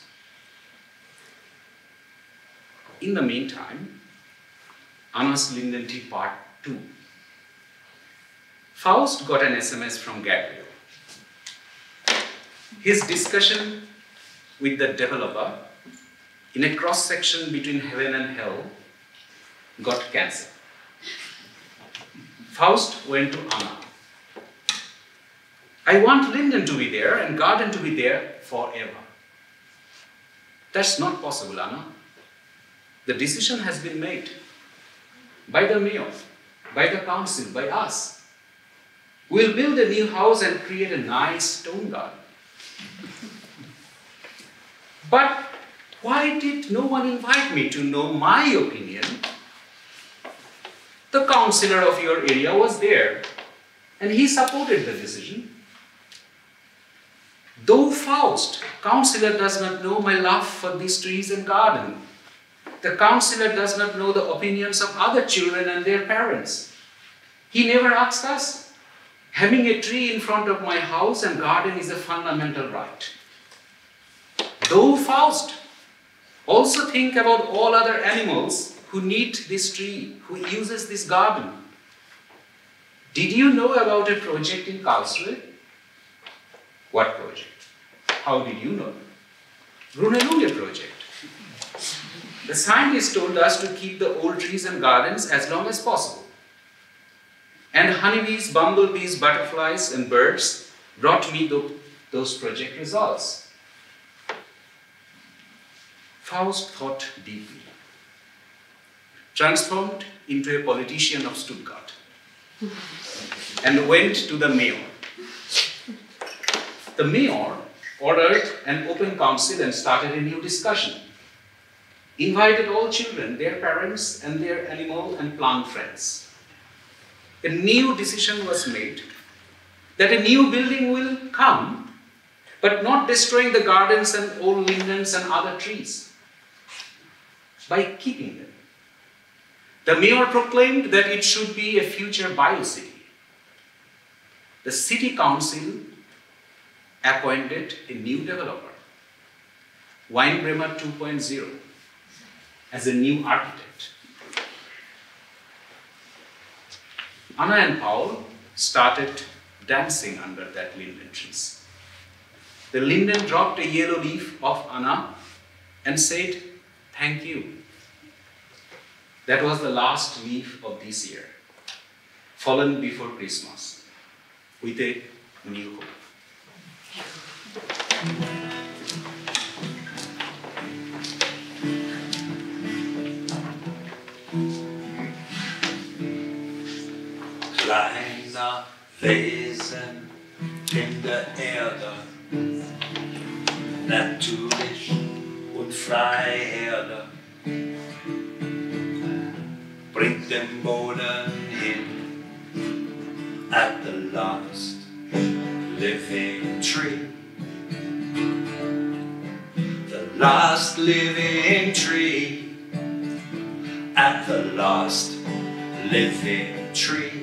In the meantime, Anna's Linden Tea Part two. Faust got an S M S from Gabriel. His discussion with the developer in a cross-section between heaven and hell got cancelled. Faust went to Anna. I want Linden to be there and garden to be there forever. That's not possible, Anna. The decision has been made by the mayor, by the council, by us. We'll build a new house and create a nice stone garden. But why did no one invite me to know my opinion? The councillor of your area was there, and he supported the decision. Though Faust, councillor, does not know my love for these trees and garden, the councillor does not know the opinions of other children and their parents. He never asked us. Having a tree in front of my house and garden is a fundamental right. Though Faust, also think about all other animals who need this tree, who uses this garden. Did you know about a project in Karlsruhe? What project? How did you know? Grunelunge project. The scientists told us to keep the old trees and gardens as long as possible. And honeybees, bumblebees, butterflies, and birds brought me th those project results. Faust thought deeply, transformed into a politician of Stuttgart, and went to the mayor. The mayor ordered an open council and started a new discussion. Invited all children, their parents, and their animal and plant friends. A new decision was made that a new building will come, but not destroying the gardens and old lindens and other trees, by keeping them. The mayor proclaimed that it should be a future biocity. The city council appointed a new developer, Weinbremer two point oh, as a new architect. Anna and Paul started dancing under that linden trees. The linden dropped a yellow leaf of Anna and said, "Thank you." That was the last leaf of this year, fallen before Christmas, with a new hope. Kleiner Wesen in der Erde, natürlich und Freiherde, bringt den Boden hin, at the last living tree. The last living tree, at the last living tree.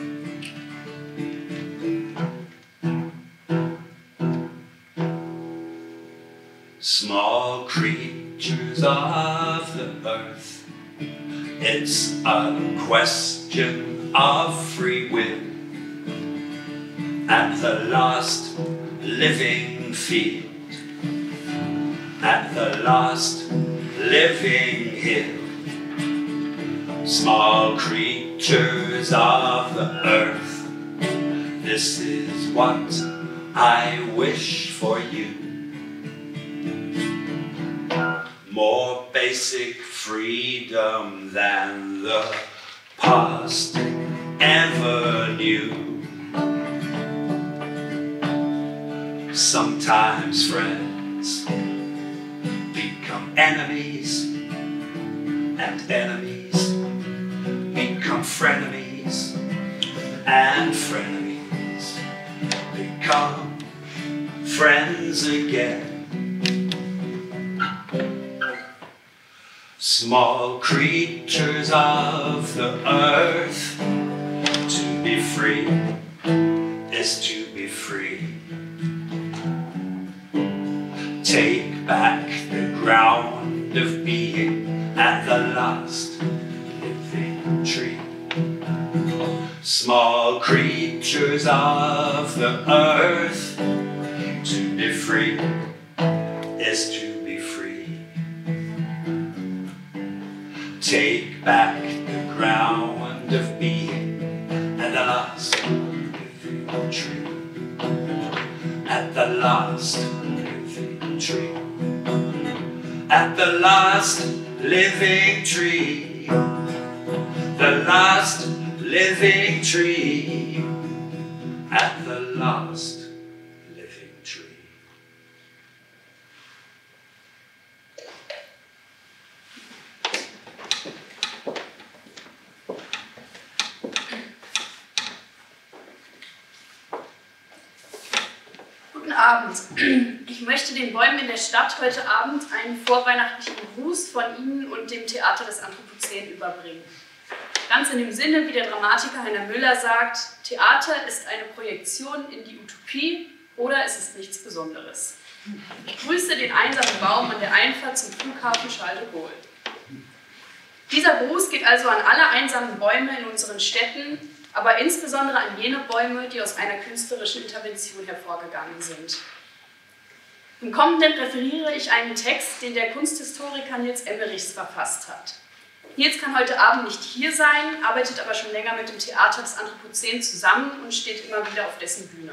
Small creatures of the earth, it's a question of free will. At the last living field, at the last living hill, small creatures of the earth, this is what I wish for you. More basic freedom than the past ever knew. Sometimes friends become enemies, and enemies become frenemies, and frenemies become friends again. Small creatures of the earth, to be free is to be free. Take back the ground of being at the last living tree. Small creatures of the earth, to be free is to be free. Take back the ground of being at the last living tree. At the last living tree. At the last living tree. The last living tree. At the last living tree. Guten Abend. Ich möchte den Bäumen in der Stadt heute Abend einen vorweihnachtlichen Gruß von Ihnen und dem Theater des Anthropozän überbringen. Ganz in dem Sinne, wie der Dramatiker Heiner Müller sagt, Theater ist eine Projektion in die Utopie oder es ist nichts Besonderes. Ich grüße den einsamen Baum an der Einfahrt zum Flughafen Charles de Gaulle. Dieser Gruß geht also an alle einsamen Bäume in unseren Städten, aber insbesondere an jene Bäume, die aus einer künstlerischen Intervention hervorgegangen sind. Im Kommenden referiere ich einen Text, den der Kunsthistoriker Nils Emmerichs verfasst hat. Nils kann heute Abend nicht hier sein, arbeitet aber schon länger mit dem Theater des Anthropozän zusammen und steht immer wieder auf dessen Bühne.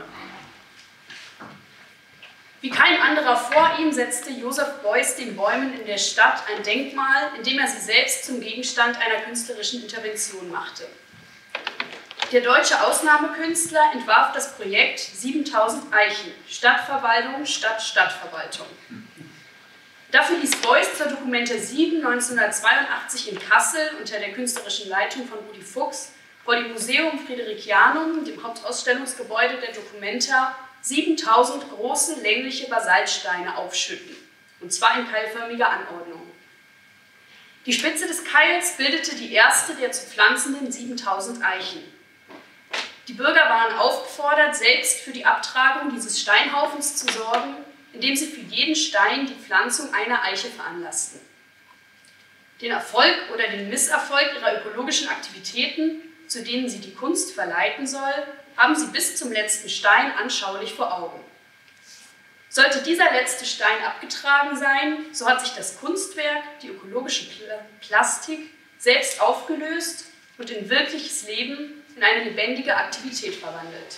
Wie kein anderer vor ihm setzte Joseph Beuys den Bäumen in der Stadt ein Denkmal, indem er sie selbst zum Gegenstand einer künstlerischen Intervention machte. Der deutsche Ausnahmekünstler entwarf das Projekt siebentausend Eichen, Stadtverwaltung statt Stadtverwaltung. Dafür ließ Beuys zur Documenta sieben neunzehnhundertzweiundachtzig in Kassel unter der künstlerischen Leitung von Rudi Fuchs vor dem Museum Fridericianum, dem Hauptausstellungsgebäude der Documenta, siebentausend große längliche Basaltsteine aufschütten, und zwar in keilförmiger Anordnung. Die Spitze des Keils bildete die erste der zu pflanzenden siebentausend Eichen. Die Bürger waren aufgefordert, selbst für die Abtragung dieses Steinhaufens zu sorgen, indem sie für jeden Stein die Pflanzung einer Eiche veranlassten. Den Erfolg oder den Misserfolg ihrer ökologischen Aktivitäten zu denen sie die Kunst verleiten soll, haben sie bis zum letzten Stein anschaulich vor Augen. Sollte dieser letzte Stein abgetragen sein, so hat sich das Kunstwerk, die ökologische Plastik, selbst aufgelöst und in wirkliches Leben, in eine lebendige Aktivität verwandelt.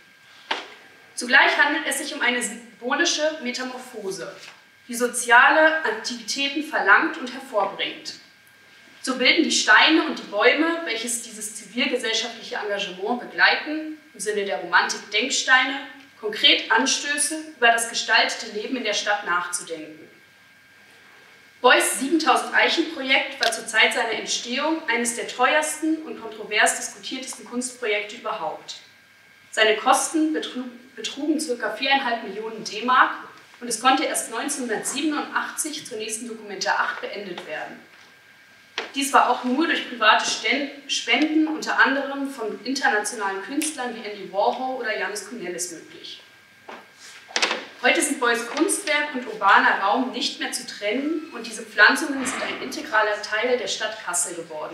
Zugleich handelt es sich um eine symbolische Metamorphose, die soziale Aktivitäten verlangt und hervorbringt. So bilden die Steine und die Bäume, welches dieses zivilgesellschaftliche Engagement begleiten, im Sinne der Romantik Denksteine, konkret Anstöße, über das gestaltete Leben in der Stadt nachzudenken. Beuys siebentausend Eichen-Projekt war zur Zeit seiner Entstehung eines der teuersten und kontrovers diskutiertesten Kunstprojekte überhaupt. Seine Kosten betrugen, betrugen ca. viereinhalb Millionen D-Mark und es konnte erst neunzehnhundertsiebenundachtzig zur nächsten Dokumenta acht beendet werden. Dies war auch nur durch private Spenden, unter anderem von internationalen Künstlern wie Andy Warhol oder Janis Kournelis möglich. Heute sind Beuys Kunstwerk und urbaner Raum nicht mehr zu trennen und diese Pflanzungen sind ein integraler Teil der Stadt Kassel geworden.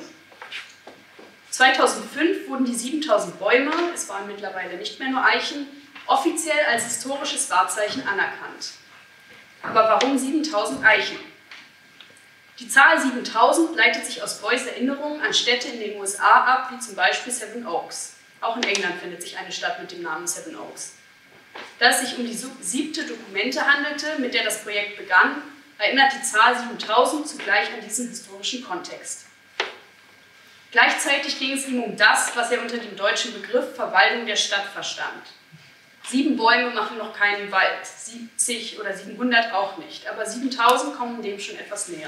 zweitausendfünf wurden die siebentausend Bäume, es waren mittlerweile nicht mehr nur Eichen, offiziell als historisches Wahrzeichen anerkannt. Aber warum siebentausend Eichen? Die Zahl siebentausend leitet sich aus Beuys Erinnerungen an Städte in den U S A ab, wie zum Beispiel Seven Oaks. Auch in England findet sich eine Stadt mit dem Namen Seven Oaks. Da es sich um die siebte Dokumente handelte, mit der das Projekt begann, erinnert die Zahl siebentausend zugleich an diesen historischen Kontext. Gleichzeitig ging es ihm um das, was er unter dem deutschen Begriff Verwaltung der Stadt verstand. Sieben Bäume machen noch keinen Wald, siebzig oder siebenhundert auch nicht, aber siebentausend kommen dem schon etwas näher.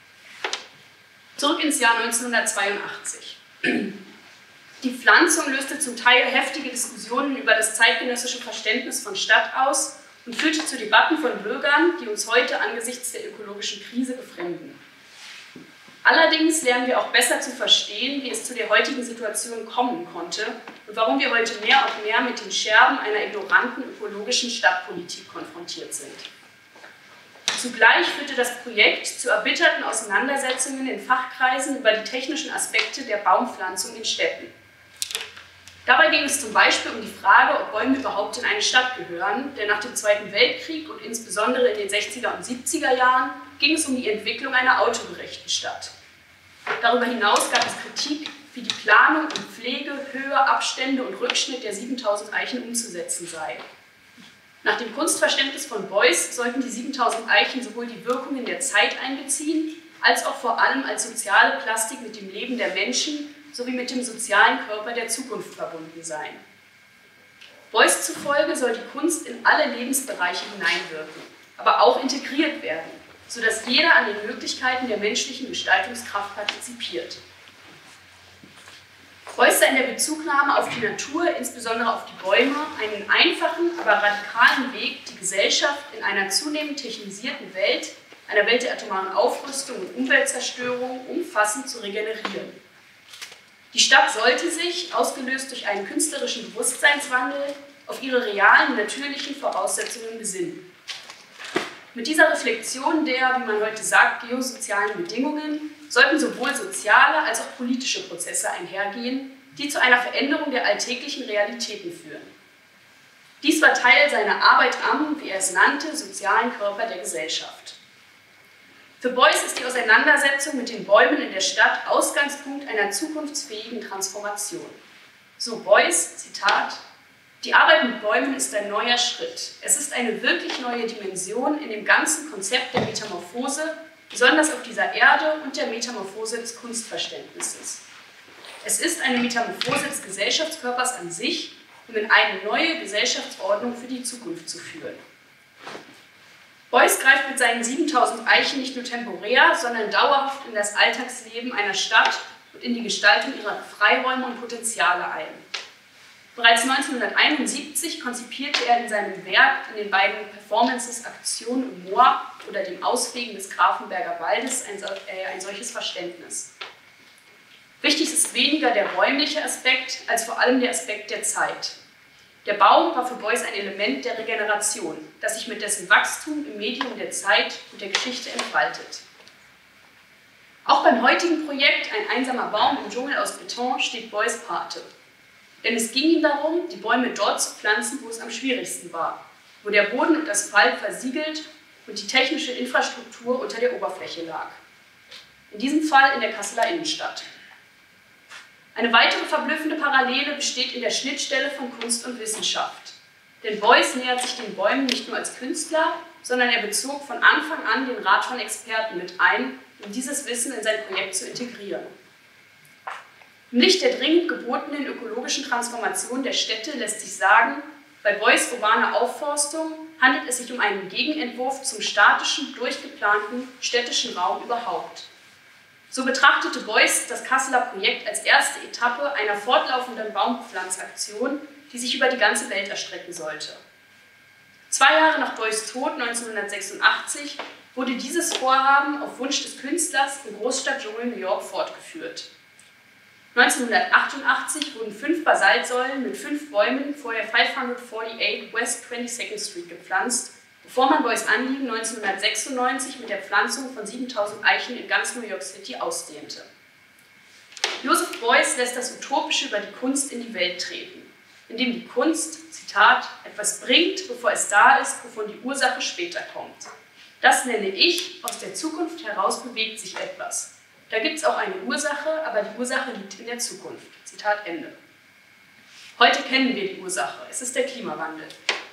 Zurück ins Jahr neunzehnhundertzweiundachtzig. Die Pflanzung löste zum Teil heftige Diskussionen über das zeitgenössische Verständnis von Stadt aus und führte zu Debatten von Bürgern, die uns heute angesichts der ökologischen Krise befremden. Allerdings lernen wir auch besser zu verstehen, wie es zu der heutigen Situation kommen konnte und warum wir heute mehr und mehr mit den Scherben einer ignoranten ökologischen Stadtpolitik konfrontiert sind. Zugleich führte das Projekt zu erbitterten Auseinandersetzungen in Fachkreisen über die technischen Aspekte der Baumpflanzung in Städten. Dabei ging es zum Beispiel um die Frage, ob Bäume überhaupt in eine Stadt gehören, denn nach dem Zweiten Weltkrieg und insbesondere in den sechziger und siebziger Jahren ging es um die Entwicklung einer autogerechten Stadt. Darüber hinaus gab es Kritik, wie die Planung und Pflege, Höhe, Abstände und Rückschnitt der siebentausend Eichen umzusetzen sei. Nach dem Kunstverständnis von Beuys sollten die siebentausend Eichen sowohl die Wirkungen der Zeit einbeziehen, als auch vor allem als soziale Plastik mit dem Leben der Menschen sowie mit dem sozialen Körper der Zukunft verbunden sein. Beuys zufolge soll die Kunst in alle Lebensbereiche hineinwirken, aber auch integriert werden, sodass jeder an den Möglichkeiten der menschlichen Gestaltungskraft partizipiert. Beuys sah in der Bezugnahme auf die Natur, insbesondere auf die Bäume, einen einfachen, aber radikalen Weg, die Gesellschaft in einer zunehmend technisierten Welt, einer Welt der atomaren Aufrüstung und Umweltzerstörung, umfassend zu regenerieren. Die Stadt sollte sich, ausgelöst durch einen künstlerischen Bewusstseinswandel, auf ihre realen, natürlichen Voraussetzungen besinnen. Mit dieser Reflexion der, wie man heute sagt, geosozialen Bedingungen sollten sowohl soziale als auch politische Prozesse einhergehen, die zu einer Veränderung der alltäglichen Realitäten führen. Dies war Teil seiner Arbeit am, wie er es nannte, sozialen Körper der Gesellschaft. Für Beuys ist die Auseinandersetzung mit den Bäumen in der Stadt Ausgangspunkt einer zukunftsfähigen Transformation. So Beuys, Zitat: Die Arbeit mit Bäumen ist ein neuer Schritt. Es ist eine wirklich neue Dimension in dem ganzen Konzept der Metamorphose, besonders auf dieser Erde und der Metamorphose des Kunstverständnisses. Es ist eine Metamorphose des Gesellschaftskörpers an sich, um in eine neue Gesellschaftsordnung für die Zukunft zu führen. Beuys greift mit seinen siebentausend Eichen nicht nur temporär, sondern dauerhaft in das Alltagsleben einer Stadt und in die Gestaltung ihrer Freiräume und Potenziale ein. Bereits neunzehnhunderteinundsiebzig konzipierte er in seinem Werk in den beiden Performances Aktion und Moor oder dem Ausfegen des Grafenberger Waldes ein, äh, ein solches Verständnis. Wichtig ist weniger der räumliche Aspekt als vor allem der Aspekt der Zeit. Der Baum war für Beuys ein Element der Regeneration, das sich mit dessen Wachstum im Medium der Zeit und der Geschichte entfaltet. Auch beim heutigen Projekt Ein einsamer Baum im Dschungel aus Beton steht Beuys Pate. Denn es ging ihm darum, die Bäume dort zu pflanzen, wo es am schwierigsten war, wo der Boden und Asphalt versiegelt und die technische Infrastruktur unter der Oberfläche lag. In diesem Fall in der Kasseler Innenstadt. Eine weitere verblüffende Parallele besteht in der Schnittstelle von Kunst und Wissenschaft. Denn Beuys nähert sich den Bäumen nicht nur als Künstler, sondern er bezog von Anfang an den Rat von Experten mit ein, um dieses Wissen in sein Projekt zu integrieren. Im Licht der dringend gebotenen ökologischen Transformation der Städte lässt sich sagen, bei Beuys urbaner Aufforstung handelt es sich um einen Gegenentwurf zum statischen, durchgeplanten städtischen Raum überhaupt. So betrachtete Beuys das Kasseler Projekt als erste Etappe einer fortlaufenden Baumpflanzaktion, die sich über die ganze Welt erstrecken sollte. Zwei Jahre nach Beuys Tod neunzehnhundertsechsundachtzig wurde dieses Vorhaben auf Wunsch des Künstlers im Großstadtdschungel New York fortgeführt. neunzehnhundertachtundachtzig wurden fünf Basaltsäulen mit fünf Bäumen vor der fünfhundertachtzig West twenty-second Street gepflanzt, bevor man Beuys Anliegen neunzehnhundertsechsundneunzig mit der Pflanzung von siebentausend Eichen in ganz New York City ausdehnte. Joseph Beuys lässt das Utopische über die Kunst in die Welt treten, indem die Kunst, Zitat, etwas bringt, bevor es da ist, wovon die Ursache später kommt. Das nenne ich, aus der Zukunft heraus bewegt sich etwas. Da gibt es auch eine Ursache, aber die Ursache liegt in der Zukunft. Zitat Ende. Heute kennen wir die Ursache. Es ist der Klimawandel.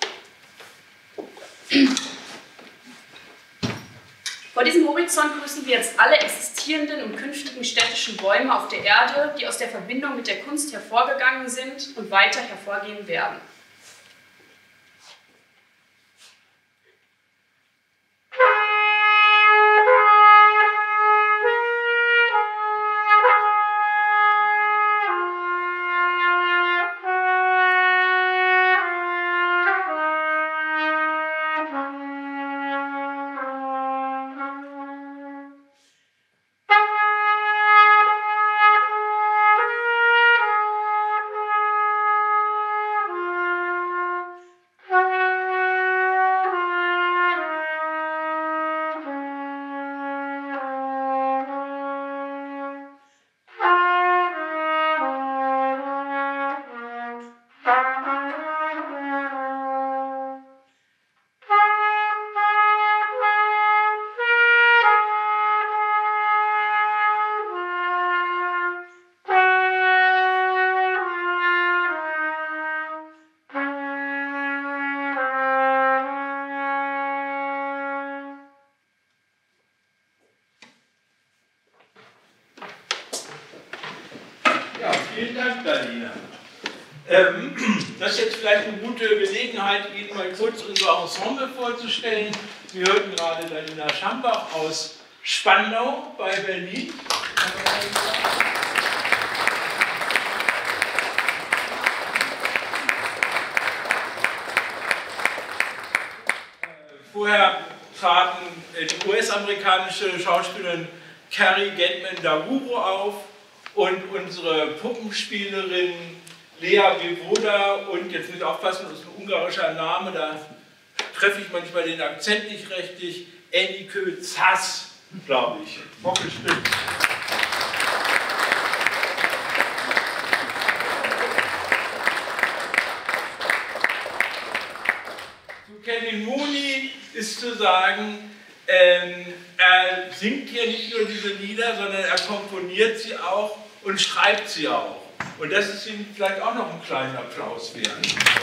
Vor diesem Horizont grüßen wir jetzt alle existierenden und künftigen städtischen Bäume auf der Erde, die aus der Verbindung mit der Kunst hervorgegangen sind und weiter hervorgehen werden. Vielen Dank, Dalina. Ähm, das ist jetzt vielleicht eine gute Gelegenheit, Ihnen mal kurz unser Ensemble vorzustellen. Wir hörten gerade Dalina Schambach aus Spandau bei Berlin. Vorher traten die U S-amerikanische Schauspielerin Carrie Gedman-Daguro auf und unsere Puppenspielerin Lea Vivoda und, jetzt muss ich aufpassen, das ist ein ungarischer Name, da treffe ich manchmal den Akzent nicht richtig, Enike Zas, glaube ich. Hoffe stimmt. Zu Kevin Mooney ist zu sagen, ähm, er singt hier nicht nur diese Lieder, sondern er komponiert sie auch und schreibt sie auch. Und das ist ihm vielleicht auch noch ein kleiner Applaus wert.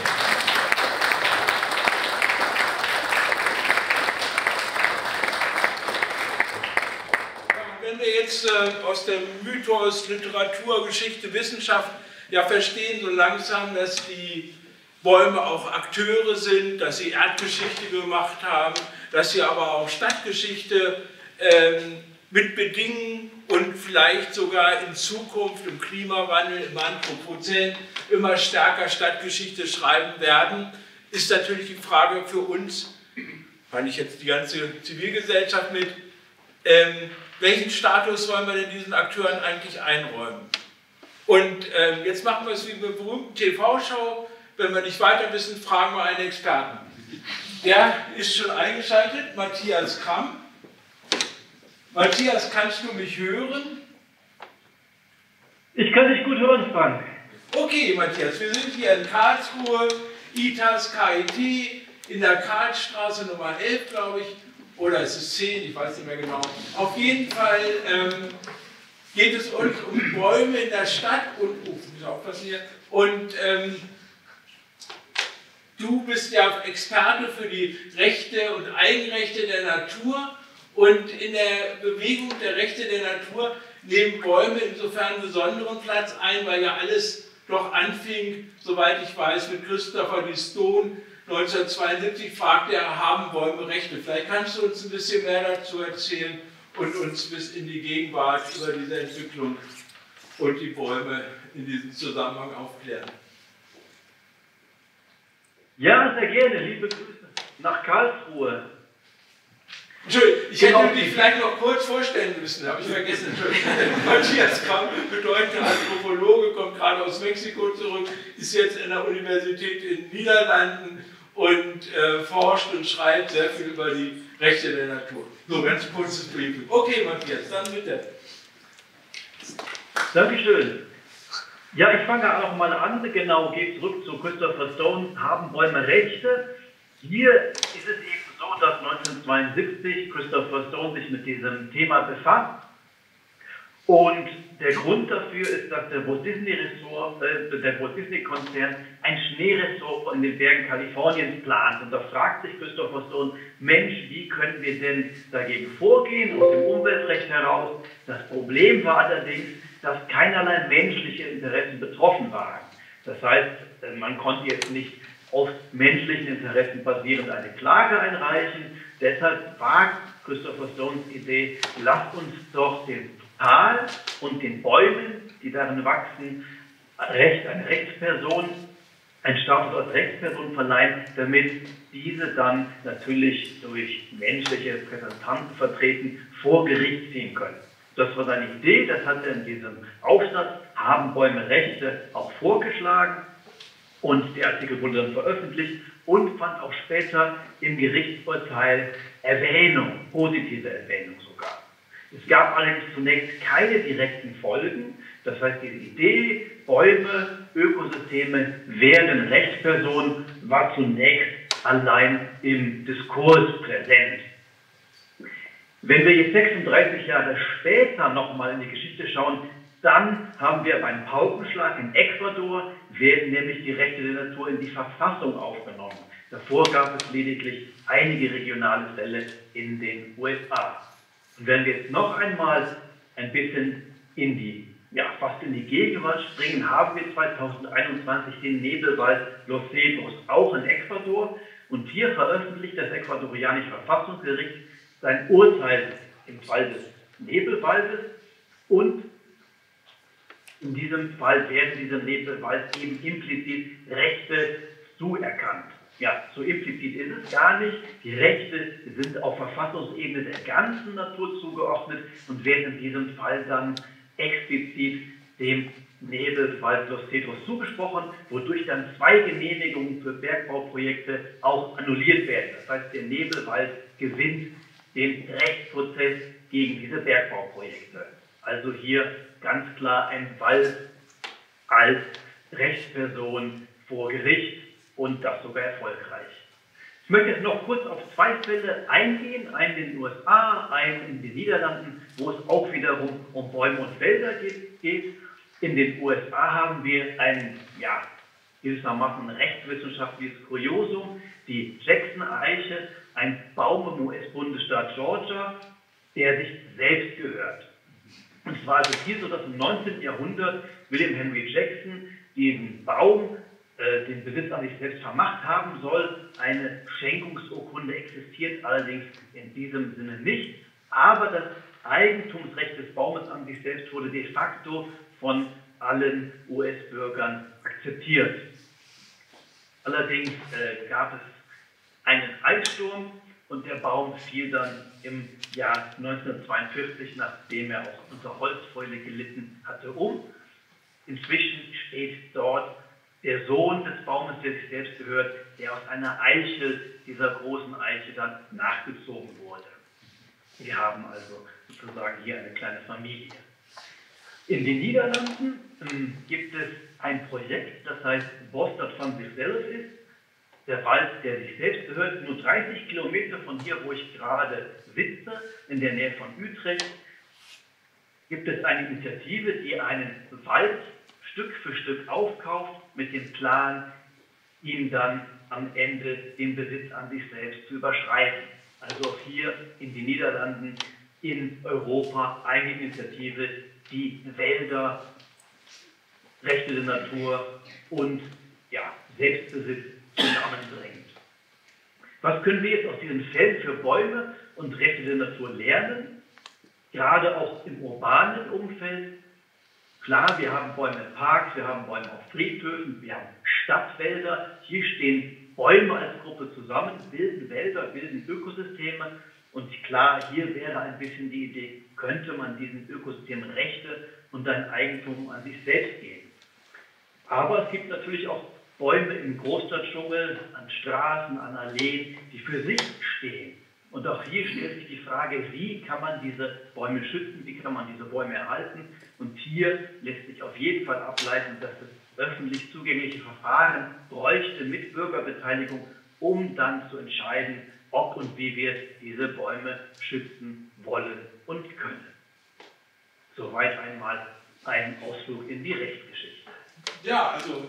Wenn wir jetzt äh, aus dem Mythos, Literatur, Geschichte, Wissenschaft ja verstehen so langsam, dass die Bäume auch Akteure sind, dass sie Erdgeschichte gemacht haben, dass sie aber auch Stadtgeschichte ähm, mit bedingen und vielleicht sogar in Zukunft im Klimawandel, im Anthropozän immer stärker Stadtgeschichte schreiben werden, ist natürlich die Frage für uns, meine ich jetzt die ganze Zivilgesellschaft mit, ähm, welchen Status wollen wir denn diesen Akteuren eigentlich einräumen? Und ähm, jetzt machen wir es wie eine berühmte T V-Show, wenn wir nicht weiter wissen, fragen wir einen Experten. Der ist schon eingeschaltet, Matthias Kramm. Matthias, kannst du mich hören? Ich kann dich gut hören, Frank. Okay, Matthias, wir sind hier in Karlsruhe, I T A S K I T, in der Karlstraße Nummer elf, glaube ich, oder es ist zehn, ich weiß nicht mehr genau. Auf jeden Fall ähm, geht es uns um Bäume in der Stadt und, oh, muss aufpassen hier, und ähm, du bist ja Experte für die Rechte und Eigenrechte der Natur, und in der Bewegung der Rechte der Natur nehmen Bäume insofern einen besonderen Platz ein, weil ja alles doch anfing, soweit ich weiß, mit Christopher D. Stone. neunzehnhundertzweiundsiebzig fragte er, haben Bäume Rechte? Vielleicht kannst du uns ein bisschen mehr dazu erzählen und uns bis in die Gegenwart über diese Entwicklung und die Bäume in diesem Zusammenhang aufklären. Ja, sehr gerne. Liebe Grüße nach Karlsruhe. Entschuldigung, ich hätte genau. dich vielleicht noch kurz vorstellen müssen, habe ich vergessen. Entschuldigung. Matthias Kramp, bedeutender Anthropologe, kommt gerade aus Mexiko zurück, ist jetzt an der Universität in den Niederlanden und äh, forscht und schreibt sehr viel über die Rechte der Natur. So, ganz kurzes Briefing. Okay, Matthias, dann bitte. Dankeschön. Ja, ich fange auch mal an, genau, gehe zurück zu Christopher Stone, haben Bäume Rechte? Hier ist es eben so, dass neunzehnhundertzweiundsiebzig Christopher Stone sich mit diesem Thema befasst. Und der Grund dafür ist, dass der Walt Disney Resort, äh, der Walt Disney Konzern ein Schneeresort in den Bergen Kaliforniens plant. Und da fragt sich Christopher Stone, Mensch, wie können wir denn dagegen vorgehen, aus dem Umweltrecht heraus? Das Problem war allerdings, dass keinerlei menschliche Interessen betroffen waren. Das heißt, man konnte jetzt nicht auf menschlichen Interessen basierend eine Klage einreichen. Deshalb war Christopher Stones Idee, lasst uns doch den Tal und den Bäumen, die darin wachsen, Recht, eine Rechtsperson, ein Status als Rechtsperson verleihen, damit diese dann natürlich durch menschliche Repräsentanten vertreten vor Gericht ziehen können. Das war seine Idee, das hat er in diesem Aufsatz Haben Bäume Rechte auch vorgeschlagen. Und der Artikel wurde dann veröffentlicht und fand auch später im Gerichtsurteil Erwähnung, positive Erwähnung sogar. Es gab allerdings zunächst keine direkten Folgen. Das heißt, diese Idee, Bäume, Ökosysteme werden Rechtspersonen, war zunächst allein im Diskurs präsent. Wenn wir jetzt sechsunddreißig Jahre später nochmal in die Geschichte schauen, dann haben wir beim Paukenschlag in Ecuador, werden nämlich die Rechte der Natur in die Verfassung aufgenommen. Davor gab es lediglich einige regionale Fälle in den U S A. Und wenn wir jetzt noch einmal ein bisschen in die, ja, fast in die Gegenwart springen, haben wir zweitausendeinundzwanzig den Nebelwald Los Cedros, auch in Ecuador. Und hier veröffentlicht das ecuadorianische Verfassungsgericht sein Urteil im Fall des Nebelwaldes, und in diesem Fall werden diesem Nebelwald eben implizit Rechte zuerkannt. Ja, so implizit ist es gar nicht. Die Rechte sind auf Verfassungsebene der ganzen Natur zugeordnet und werden in diesem Fall dann explizit dem Nebelwald Los Cedros zugesprochen, wodurch dann zwei Genehmigungen für Bergbauprojekte auch annulliert werden. Das heißt, der Nebelwald gewinnt den Rechtsprozess gegen diese Bergbauprojekte. Also hier ganz klar ein Wald als Rechtsperson vor Gericht, und das sogar erfolgreich. Ich möchte jetzt noch kurz auf zwei Fälle eingehen, einen in den U S A, einen in den Niederlanden, wo es auch wiederum um Bäume und Wälder geht. In den U S A haben wir ein, ja, gewissermaßen rechtswissenschaftliches Kuriosum, die Jackson-Eiche, ein Baum im U S-Bundesstaat Georgia, der sich selbst gehört. Und es war also hier so, dass im neunzehnten Jahrhundert William Henry Jackson diesen Baum, äh, den Besitz an sich selbst vermacht haben soll. Eine Schenkungsurkunde existiert allerdings in diesem Sinne nicht, aber das Eigentumsrecht des Baumes an sich selbst wurde de facto von allen U S-Bürgern akzeptiert. Allerdings äh, gab es einen Eissturm und der Baum fiel dann im Jahr neunzehnhundertzweiundvierzig, nachdem er auch unter Holzfäule gelitten hatte, um. Inzwischen steht dort der Sohn des Baumes, der sich selbst gehört, der aus einer Eiche, dieser großen Eiche, dann nachgezogen wurde. Wir haben also sozusagen hier eine kleine Familie. In den Niederlanden ähm, gibt es ein Projekt, das heißt Bos dat van zichzelf ist. Der Wald, der sich selbst gehört, nur dreißig Kilometer von hier, wo ich gerade sitze, in der Nähe von Utrecht, gibt es eine Initiative, die einen Wald Stück für Stück aufkauft, mit dem Plan, ihm dann am Ende den Besitz an sich selbst zu überschreiben. Also auch hier in den Niederlanden, in Europa eine Initiative, die Wälder, Rechte der Natur und ja, Selbstbesitz zusammenbringt. Was können wir jetzt aus diesem Feld für Bäume und Rechte der Natur lernen? Gerade auch im urbanen Umfeld. Klar, wir haben Bäume in Parks, wir haben Bäume auf Friedhöfen, wir haben Stadtwälder. Hier stehen Bäume als Gruppe zusammen, bilden Wälder, bilden Ökosysteme. Und klar, hier wäre ein bisschen die Idee, könnte man diesen Ökosystemen Rechte und ein Eigentum an sich selbst geben. Aber es gibt natürlich auch Bäume im Großstadtdschungel, an Straßen, an Alleen, die für sich stehen. Und auch hier stellt sich die Frage, wie kann man diese Bäume schützen, wie kann man diese Bäume erhalten? Und hier lässt sich auf jeden Fall ableiten, dass es öffentlich zugängliche Verfahren bräuchte mit Bürgerbeteiligung, um dann zu entscheiden, ob und wie wir diese Bäume schützen wollen und können. Soweit einmal ein Ausflug in die Rechtsgeschichte. Ja, also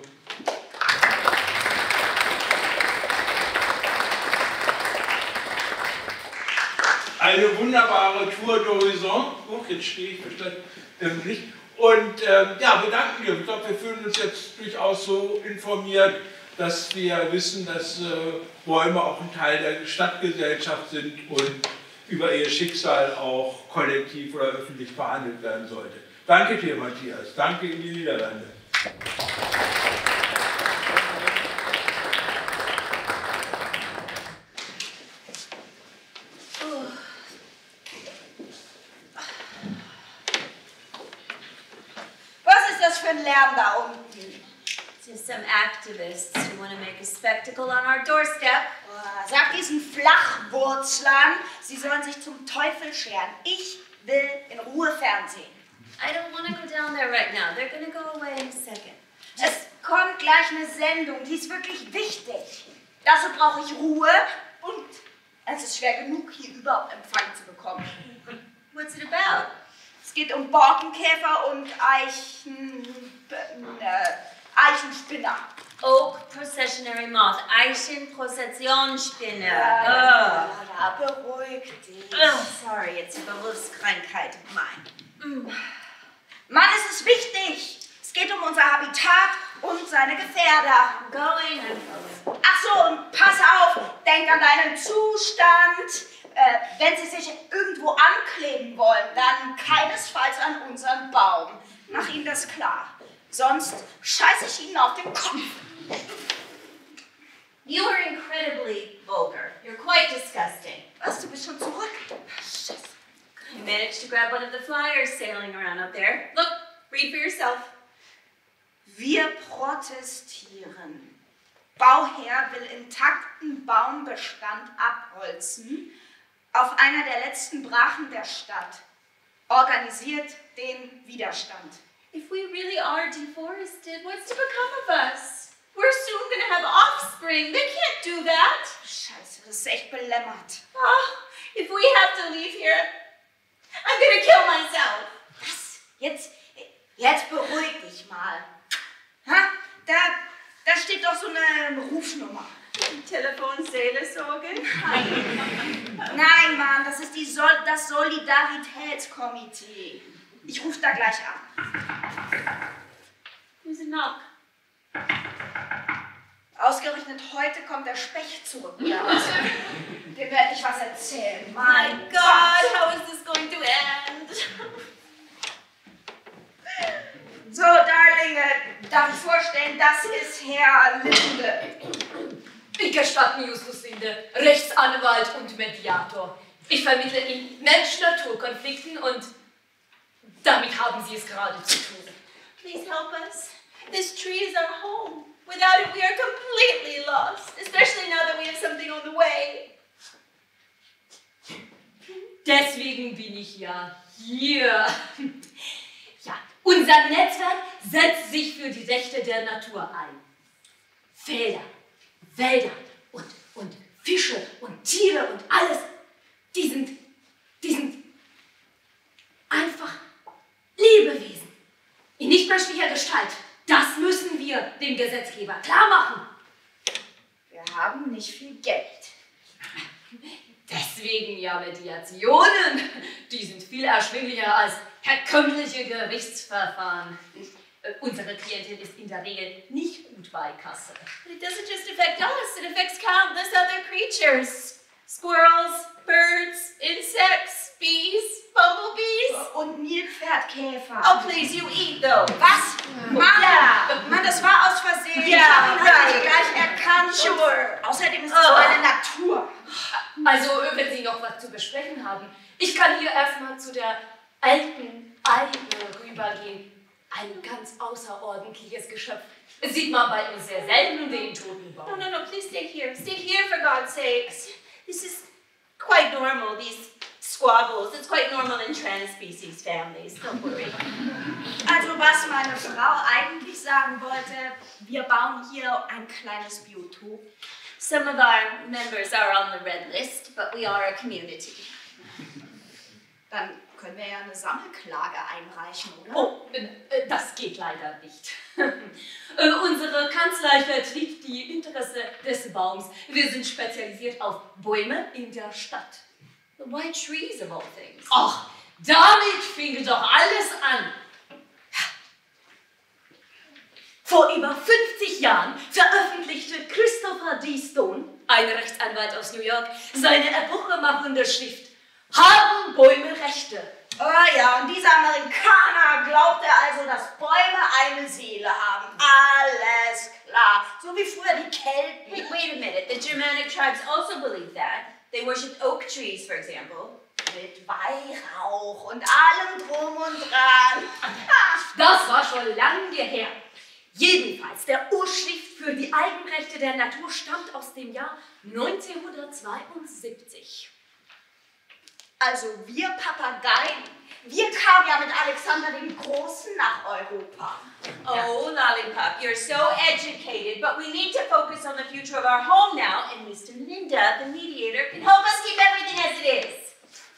eine wunderbare Tour d'Horizon. Oh, jetzt stehe ich bestimmt ähm, nicht. Und ähm, ja, wir danken dir. Ich glaube, wir fühlen uns jetzt durchaus so informiert, dass wir wissen, dass äh, Bäume auch ein Teil der Stadtgesellschaft sind und über ihr Schicksal auch kollektiv oder öffentlich verhandelt werden sollte. Danke dir, Matthias. Danke in die Niederlande. Was ist das für ein Lärm da unten? Just some activists who want to make a spectacle on our doorstep. Oh, sag diesen Flachwurzlern, sie sollen sich zum Teufel scheren. Ich will in Ruhe Fernsehen. I don't want to go down there right now. They're going to go away in a second. Es kommt gleich eine Sendung, die ist wirklich wichtig. Dazu brauche ich Ruhe und es ist schwer genug, hier überhaupt Empfang zu bekommen. What's it about? Es geht um Borkenkäfer und Eichen, äh, Eichenspinner. Oak Processionary Moth. Eichenprozessionsspinne. Ja, Oh. ja, beruhig dich. Oh, sorry, it's Berufskrankheit. Mine. Mann, es ist wichtig. Es geht um unser Habitat und seine Gefährder. I'm going, I'm going. Ach so, und pass auf, denk an deinen Zustand. Äh, wenn sie sich irgendwo ankleben wollen, dann keinesfalls an unseren Baum. Mach ihnen das klar. Sonst scheiße ich ihnen auf den Kopf. You are incredibly vulgar. You're quite disgusting. Was, du bist schon zurück? Scheiße. You managed to grab one of the flyers sailing around out there. Look, read for yourself. Wir protestieren. Bauherr will intakten Baumbestand abholzen auf einer der letzten Brachen der Stadt. Organisiert den Widerstand. If we really are deforested, what's to become of us? We're soon gonna have offspring. They can't do that. Scheiße, das ist echt belämmert. Oh, if we have to leave here, I'm gonna kill myself. Was? Jetzt, jetzt beruhig dich mal. Ha? Da, da steht doch so eine Rufnummer. Telefonseelsorge? Nein, Mann, das ist die Sol das Solidaritätskomitee. Ich rufe da gleich an. Who's a knock? Ausgerechnet heute kommt der Specht zurück, oder was? Dem werde ich was erzählen. My God, how is this going to end? So, Darlinge, darf ich vorstellen, das ist Herr Linde. Ich gestatten Justus Linde, Rechtsanwalt und Mediator. Ich vermittle in Mensch-Natur-Konflikten und damit haben Sie es gerade zu tun. Please help us. This tree is our home. Without it, we are completely lost, especially now that we have something on the way. Deswegen bin ich ja hier. Ja, unser Netzwerk setzt sich für die Rechte der Natur ein. Felder, Wälder und, und Fische und Tiere und alles, die sind, die sind einfach Lebewesen. In nicht menschlicher Gestalt. Das müssen wir dem Gesetzgeber klar machen. Wir haben nicht viel Geld. Deswegen ja Mediationen. Die sind viel erschwinglicher als herkömmliche Gerichtsverfahren. Äh, unsere Klientel ist in der Regel nicht gut bei Kasse. But it doesn't just affect us, it affects countless other creatures. Squirrels, birds, insects, bees, bumblebees. Und Nilpferdkäfer. Oh, please, you eat those. Was? Mann, Ja. Mann, das war aus Versehen. Ja, ich hab ihn right. halt gleich erkannt. Sure. Und außerdem ist das Oh. meine Natur. Also, wenn Sie noch was zu besprechen haben, ich kann hier erstmal zu der alten Eibe rübergehen. Ein ganz außerordentliches Geschöpf. Das sieht man bei uns sehr selten, den toten Baum. No, no, no, please stay here. Stay here, for God's sakes. This is quite normal, these squabbles. It's quite normal in trans-species families. Don't worry. Also was meine Frau eigentlich sagen wollte, wir bauen hier ein kleines Biotop. Some of our members are on the red list, but we are a community. Dann können wir ja eine Sammelklage einreichen, oder? Oh, äh, das geht leider nicht. äh, unsere Kanzlei vertritt die Interesse des Baums. Wir sind spezialisiert auf Bäume in der Stadt. Why trees of all things? Ach, damit fing doch alles an. Vor über fünfzig Jahren veröffentlichte Christopher D. Stone, ein Rechtsanwalt aus New York, seine epochemachende Schrift Haben Bäume Rechte? Oh ja, und dieser Amerikaner glaubte also, dass Bäume eine Seele haben. Alles klar. So wie früher die Kelten. Wait, wait a minute. The Germanic tribes also believe that. They worship oak trees, for example. Mit Weihrauch und allem drum und dran. Das war schon lange her. Jedenfalls, der Urschrift für die Eigenrechte der Natur stammt aus dem Jahr neunzehnhundertzweiundsiebzig. Also wir Papageien, wir kamen ja mit Alexander dem Großen nach Europa. Oh, Lollipop, you're so educated, but we need to focus on the future of our home now, and Mister Linda, the mediator, can help us keep everything as it is.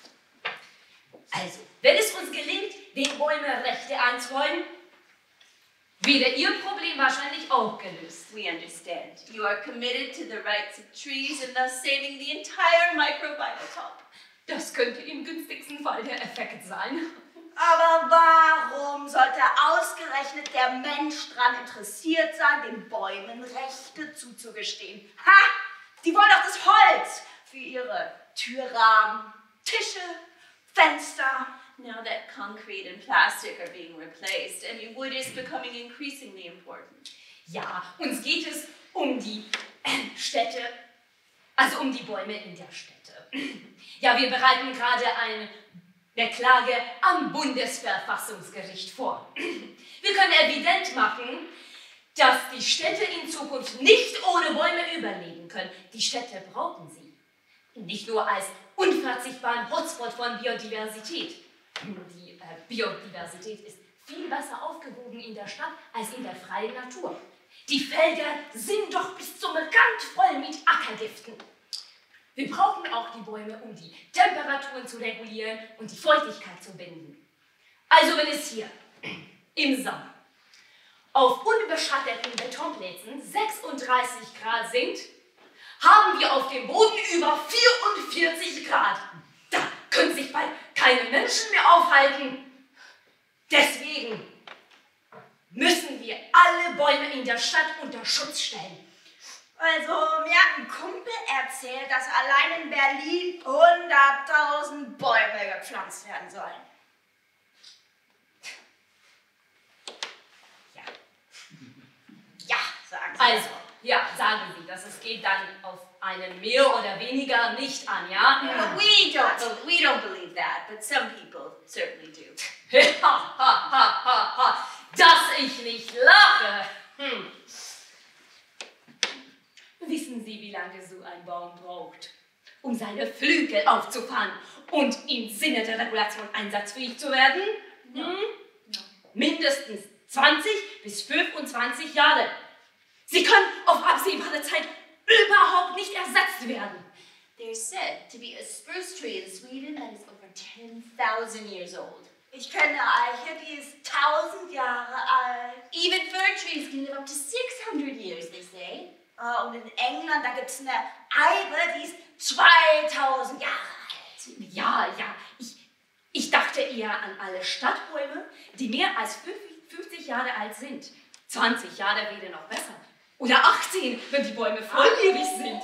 Also, wenn es uns gelingt, den Bäumen Rechte einzuräumen, wäre Ihr Problem wahrscheinlich auch gelöst. We understand. You are committed to the rights of trees and thus saving the entire microbiota. Das könnte im günstigsten Fall der Effekt sein. Aber warum sollte ausgerechnet der Mensch daran interessiert sein, den Bäumen Rechte zuzugestehen? Ha! Die wollen doch das Holz für ihre Türrahmen, Tische, Fenster. Now that concrete and plastic are being replaced, I mean, wood is becoming increasingly important. Ja, uns geht es um die äh, Städte, also um die Bäume in der Städte. Ja, wir bereiten gerade eine, eine Klage am Bundesverfassungsgericht vor. Wir können evident machen, dass die Städte in Zukunft nicht ohne Bäume überleben können. Die Städte brauchen sie. Nicht nur als unverzichtbaren Hotspot von Biodiversität. Die äh, Biodiversität ist viel besser aufgehoben in der Stadt als in der freien Natur. Die Felder sind doch bis zum Rand voll mit Ackergiften. Wir brauchen auch die Bäume, um die Temperaturen zu regulieren und die Feuchtigkeit zu binden. Also wenn es hier im Sommer auf unbeschatteten Betonplätzen sechsunddreißig Grad sind, haben wir auf dem Boden über vierundvierzig Grad. Da können sich bald keine Menschen mehr aufhalten. Deswegen müssen wir alle Bäume in der Stadt unter Schutz stellen. Also, mir hat ein Kumpel erzählt, dass allein in Berlin hunderttausend Bäume gepflanzt werden sollen. Ja. Ja, sagen Sie. Also, ja, sagen Sie, dass es geht dann auf einen mehr oder weniger nicht an, ja? Uh, we don't, be- we don't believe that, but some people certainly do. Ha, ha, ha, ha, ha. Dass ich nicht lache. Hm. Wissen Sie, wie lange so ein Baum braucht, um seine Flügel aufzufahren und im Sinne der Regulation einsatzfähig zu werden? Hm? Mindestens zwanzig bis fünfundzwanzig Jahre. Sie können auf absehbare Zeit überhaupt nicht ersetzt werden. There's said to be a spruce tree in Sweden that is over ten thousand years old. Ich kenne Eiche, die ist tausend Jahre alt. Even fir trees can live up to six hundred years, they say. Uh, und in England, da gibt es eine Eibe, die ist zweitausend Jahre alt. Ja, ja, ich, ich dachte eher an alle Stadtbäume, die mehr als fünfzig Jahre alt sind. zwanzig Jahre wäre noch besser. Oder achtzehn, wenn die Bäume volljährig sind.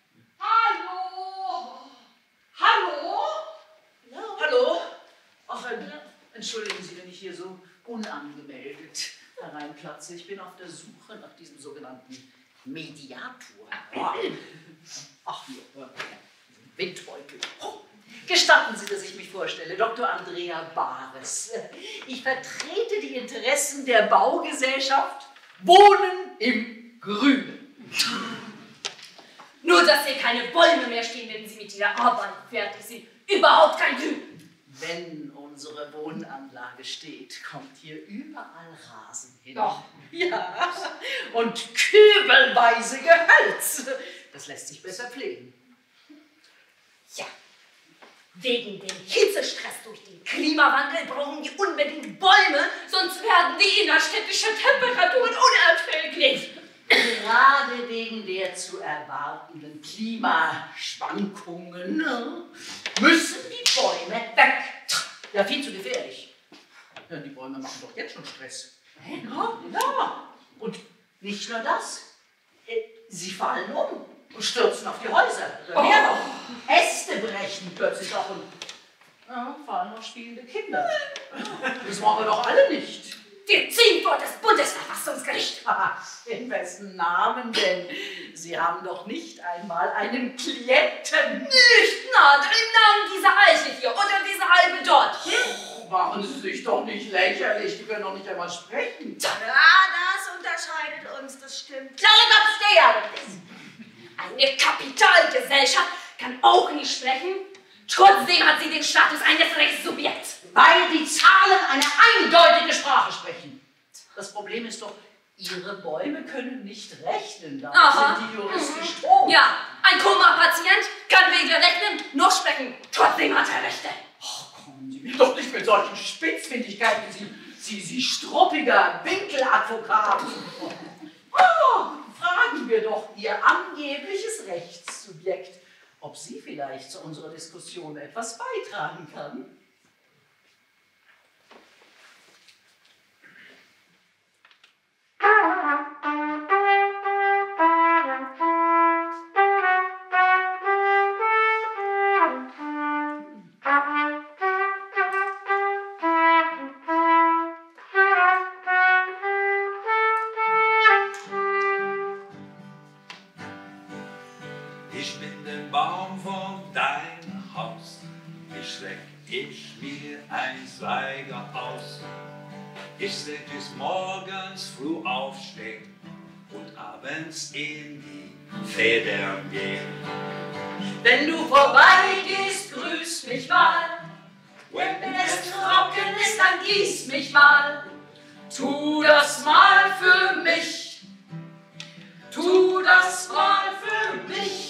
Hallo? Hallo? Hallo? Hallo? Ach, entschuldigen Sie, wenn ich hier so unangemeldet hereinplatze. Ich bin auf der Suche nach diesem sogenannten Mediator. Ach, hier, Windbeutel. Oh, gestatten Sie, dass ich mich vorstelle. Doktor Andrea Bares. Ich vertrete die Interessen der Baugesellschaft Wohnen im Grünen. Nur, dass hier keine Bäume mehr stehen, wenn Sie mit Ihrer Arbeit fertig sind. Überhaupt kein Grün. Wenn unsere Wohnanlage steht, kommt hier überall Rasen hin. Doch. Ja, und kübelweise Gehölz. Das lässt sich besser pflegen. Ja, wegen dem Hitzestress durch den Klimawandel brauchen wir unbedingt Bäume, sonst werden die innerstädtischen Temperaturen unerträglich. Gerade wegen der zu erwartenden Klimaschwankungen müssen die Bäume weg. Ja, viel zu gefährlich. Ja, die Bäume machen doch jetzt schon Stress. Ja, ja. Und nicht nur das. Sie fallen um und stürzen auf die Häuser. Oder mehr noch. Äste brechen plötzlich auf und ja, fallen noch spielende Kinder. Das wollen wir doch alle nicht. Wir ziehen vor das Bundesverfassungsgericht. In wessen Namen denn? Sie haben doch nicht einmal einen Klienten. Nicht, na, im Namen dieser Eiche hier oder dieser Halbe dort. Oh, machen Sie sich doch nicht lächerlich. Die können doch nicht einmal sprechen. Ja, das unterscheidet uns, das stimmt. Kleine Absteher! Eine Kapitalgesellschaft kann auch nicht sprechen. Trotzdem hat sie den Status eines Rechtssubjekts. Weil die Zahlen eine eindeutige Sprache sprechen. Das Problem ist doch, Ihre Bäume können nicht rechnen. Damit Aha. sind die juristisch tot. Ja, ein Koma-Patient kann weder rechnen noch sprechen. Trotzdem hat er Rechte. Ach, kommen Sie mir doch nicht mit solchen Spitzfindigkeiten, Sie, Sie, Sie struppiger Winkeladvokat. Oh, fragen wir doch Ihr angebliches Rechtssubjekt, ob sie vielleicht zu unserer Diskussion etwas beitragen kann. Ich bin der Baum vor deinem Haus, ich schreck ich mir ein Zweiger aus. Ich seh dich morgens früh aufstehen und abends in die Federn gehen. Wenn du vorbeigehst, grüß mich mal. Wenn es trocken ist, dann gieß mich mal. Tu das mal für mich. Tu das mal für mich.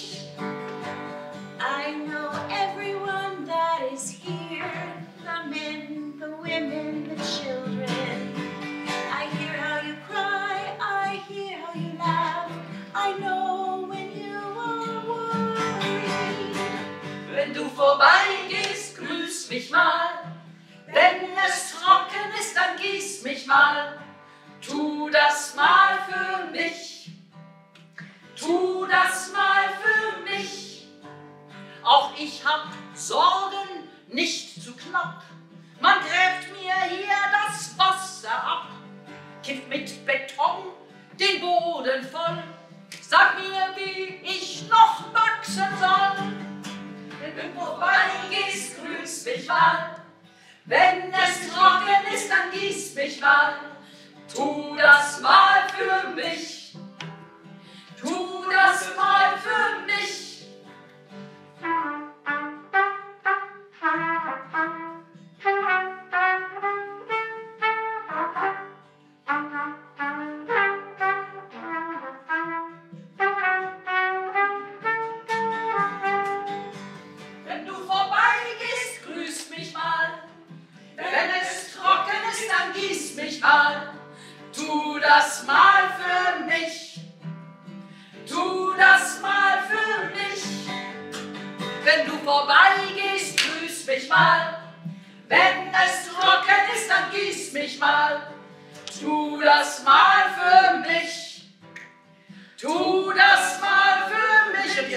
I know everyone that is here, the men, the women, the children. I hear how you cry, I hear how you laugh. I know when you are worried. Wenn du vorbeigehst, grüß mich mal. Wenn es trocken ist, dann gieß mich mal. Tu das mal für mich. Tu das mal für mich. Auch ich hab Sorgen, nicht zu knapp. Man gräbt mir hier das Wasser ab, kippt mit Beton den Boden voll. Sag mir, wie ich noch wachsen soll. Wenn du vorbeigehst, grüß mich mal. Wenn es trocken ist, dann gieß mich mal. Tu das mal für mich. Tu das mal für mich.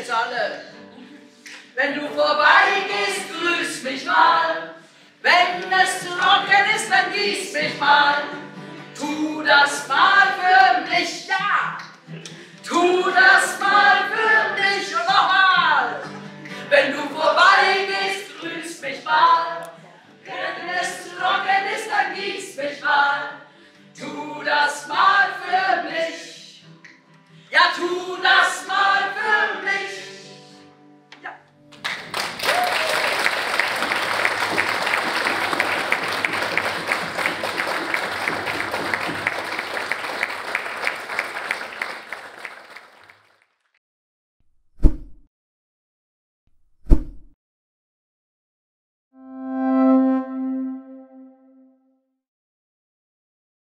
jetzt alle. Wenn du vorbeigehst, grüß mich mal. Wenn es trocken ist, dann gieß mich mal. Tu das mal für mich, ja. Tu das mal für mich und nochmal. Wenn du vorbeigehst, grüß mich mal. Wenn es trocken ist, dann gieß mich mal. Tu das mal für mich. Ja, tu das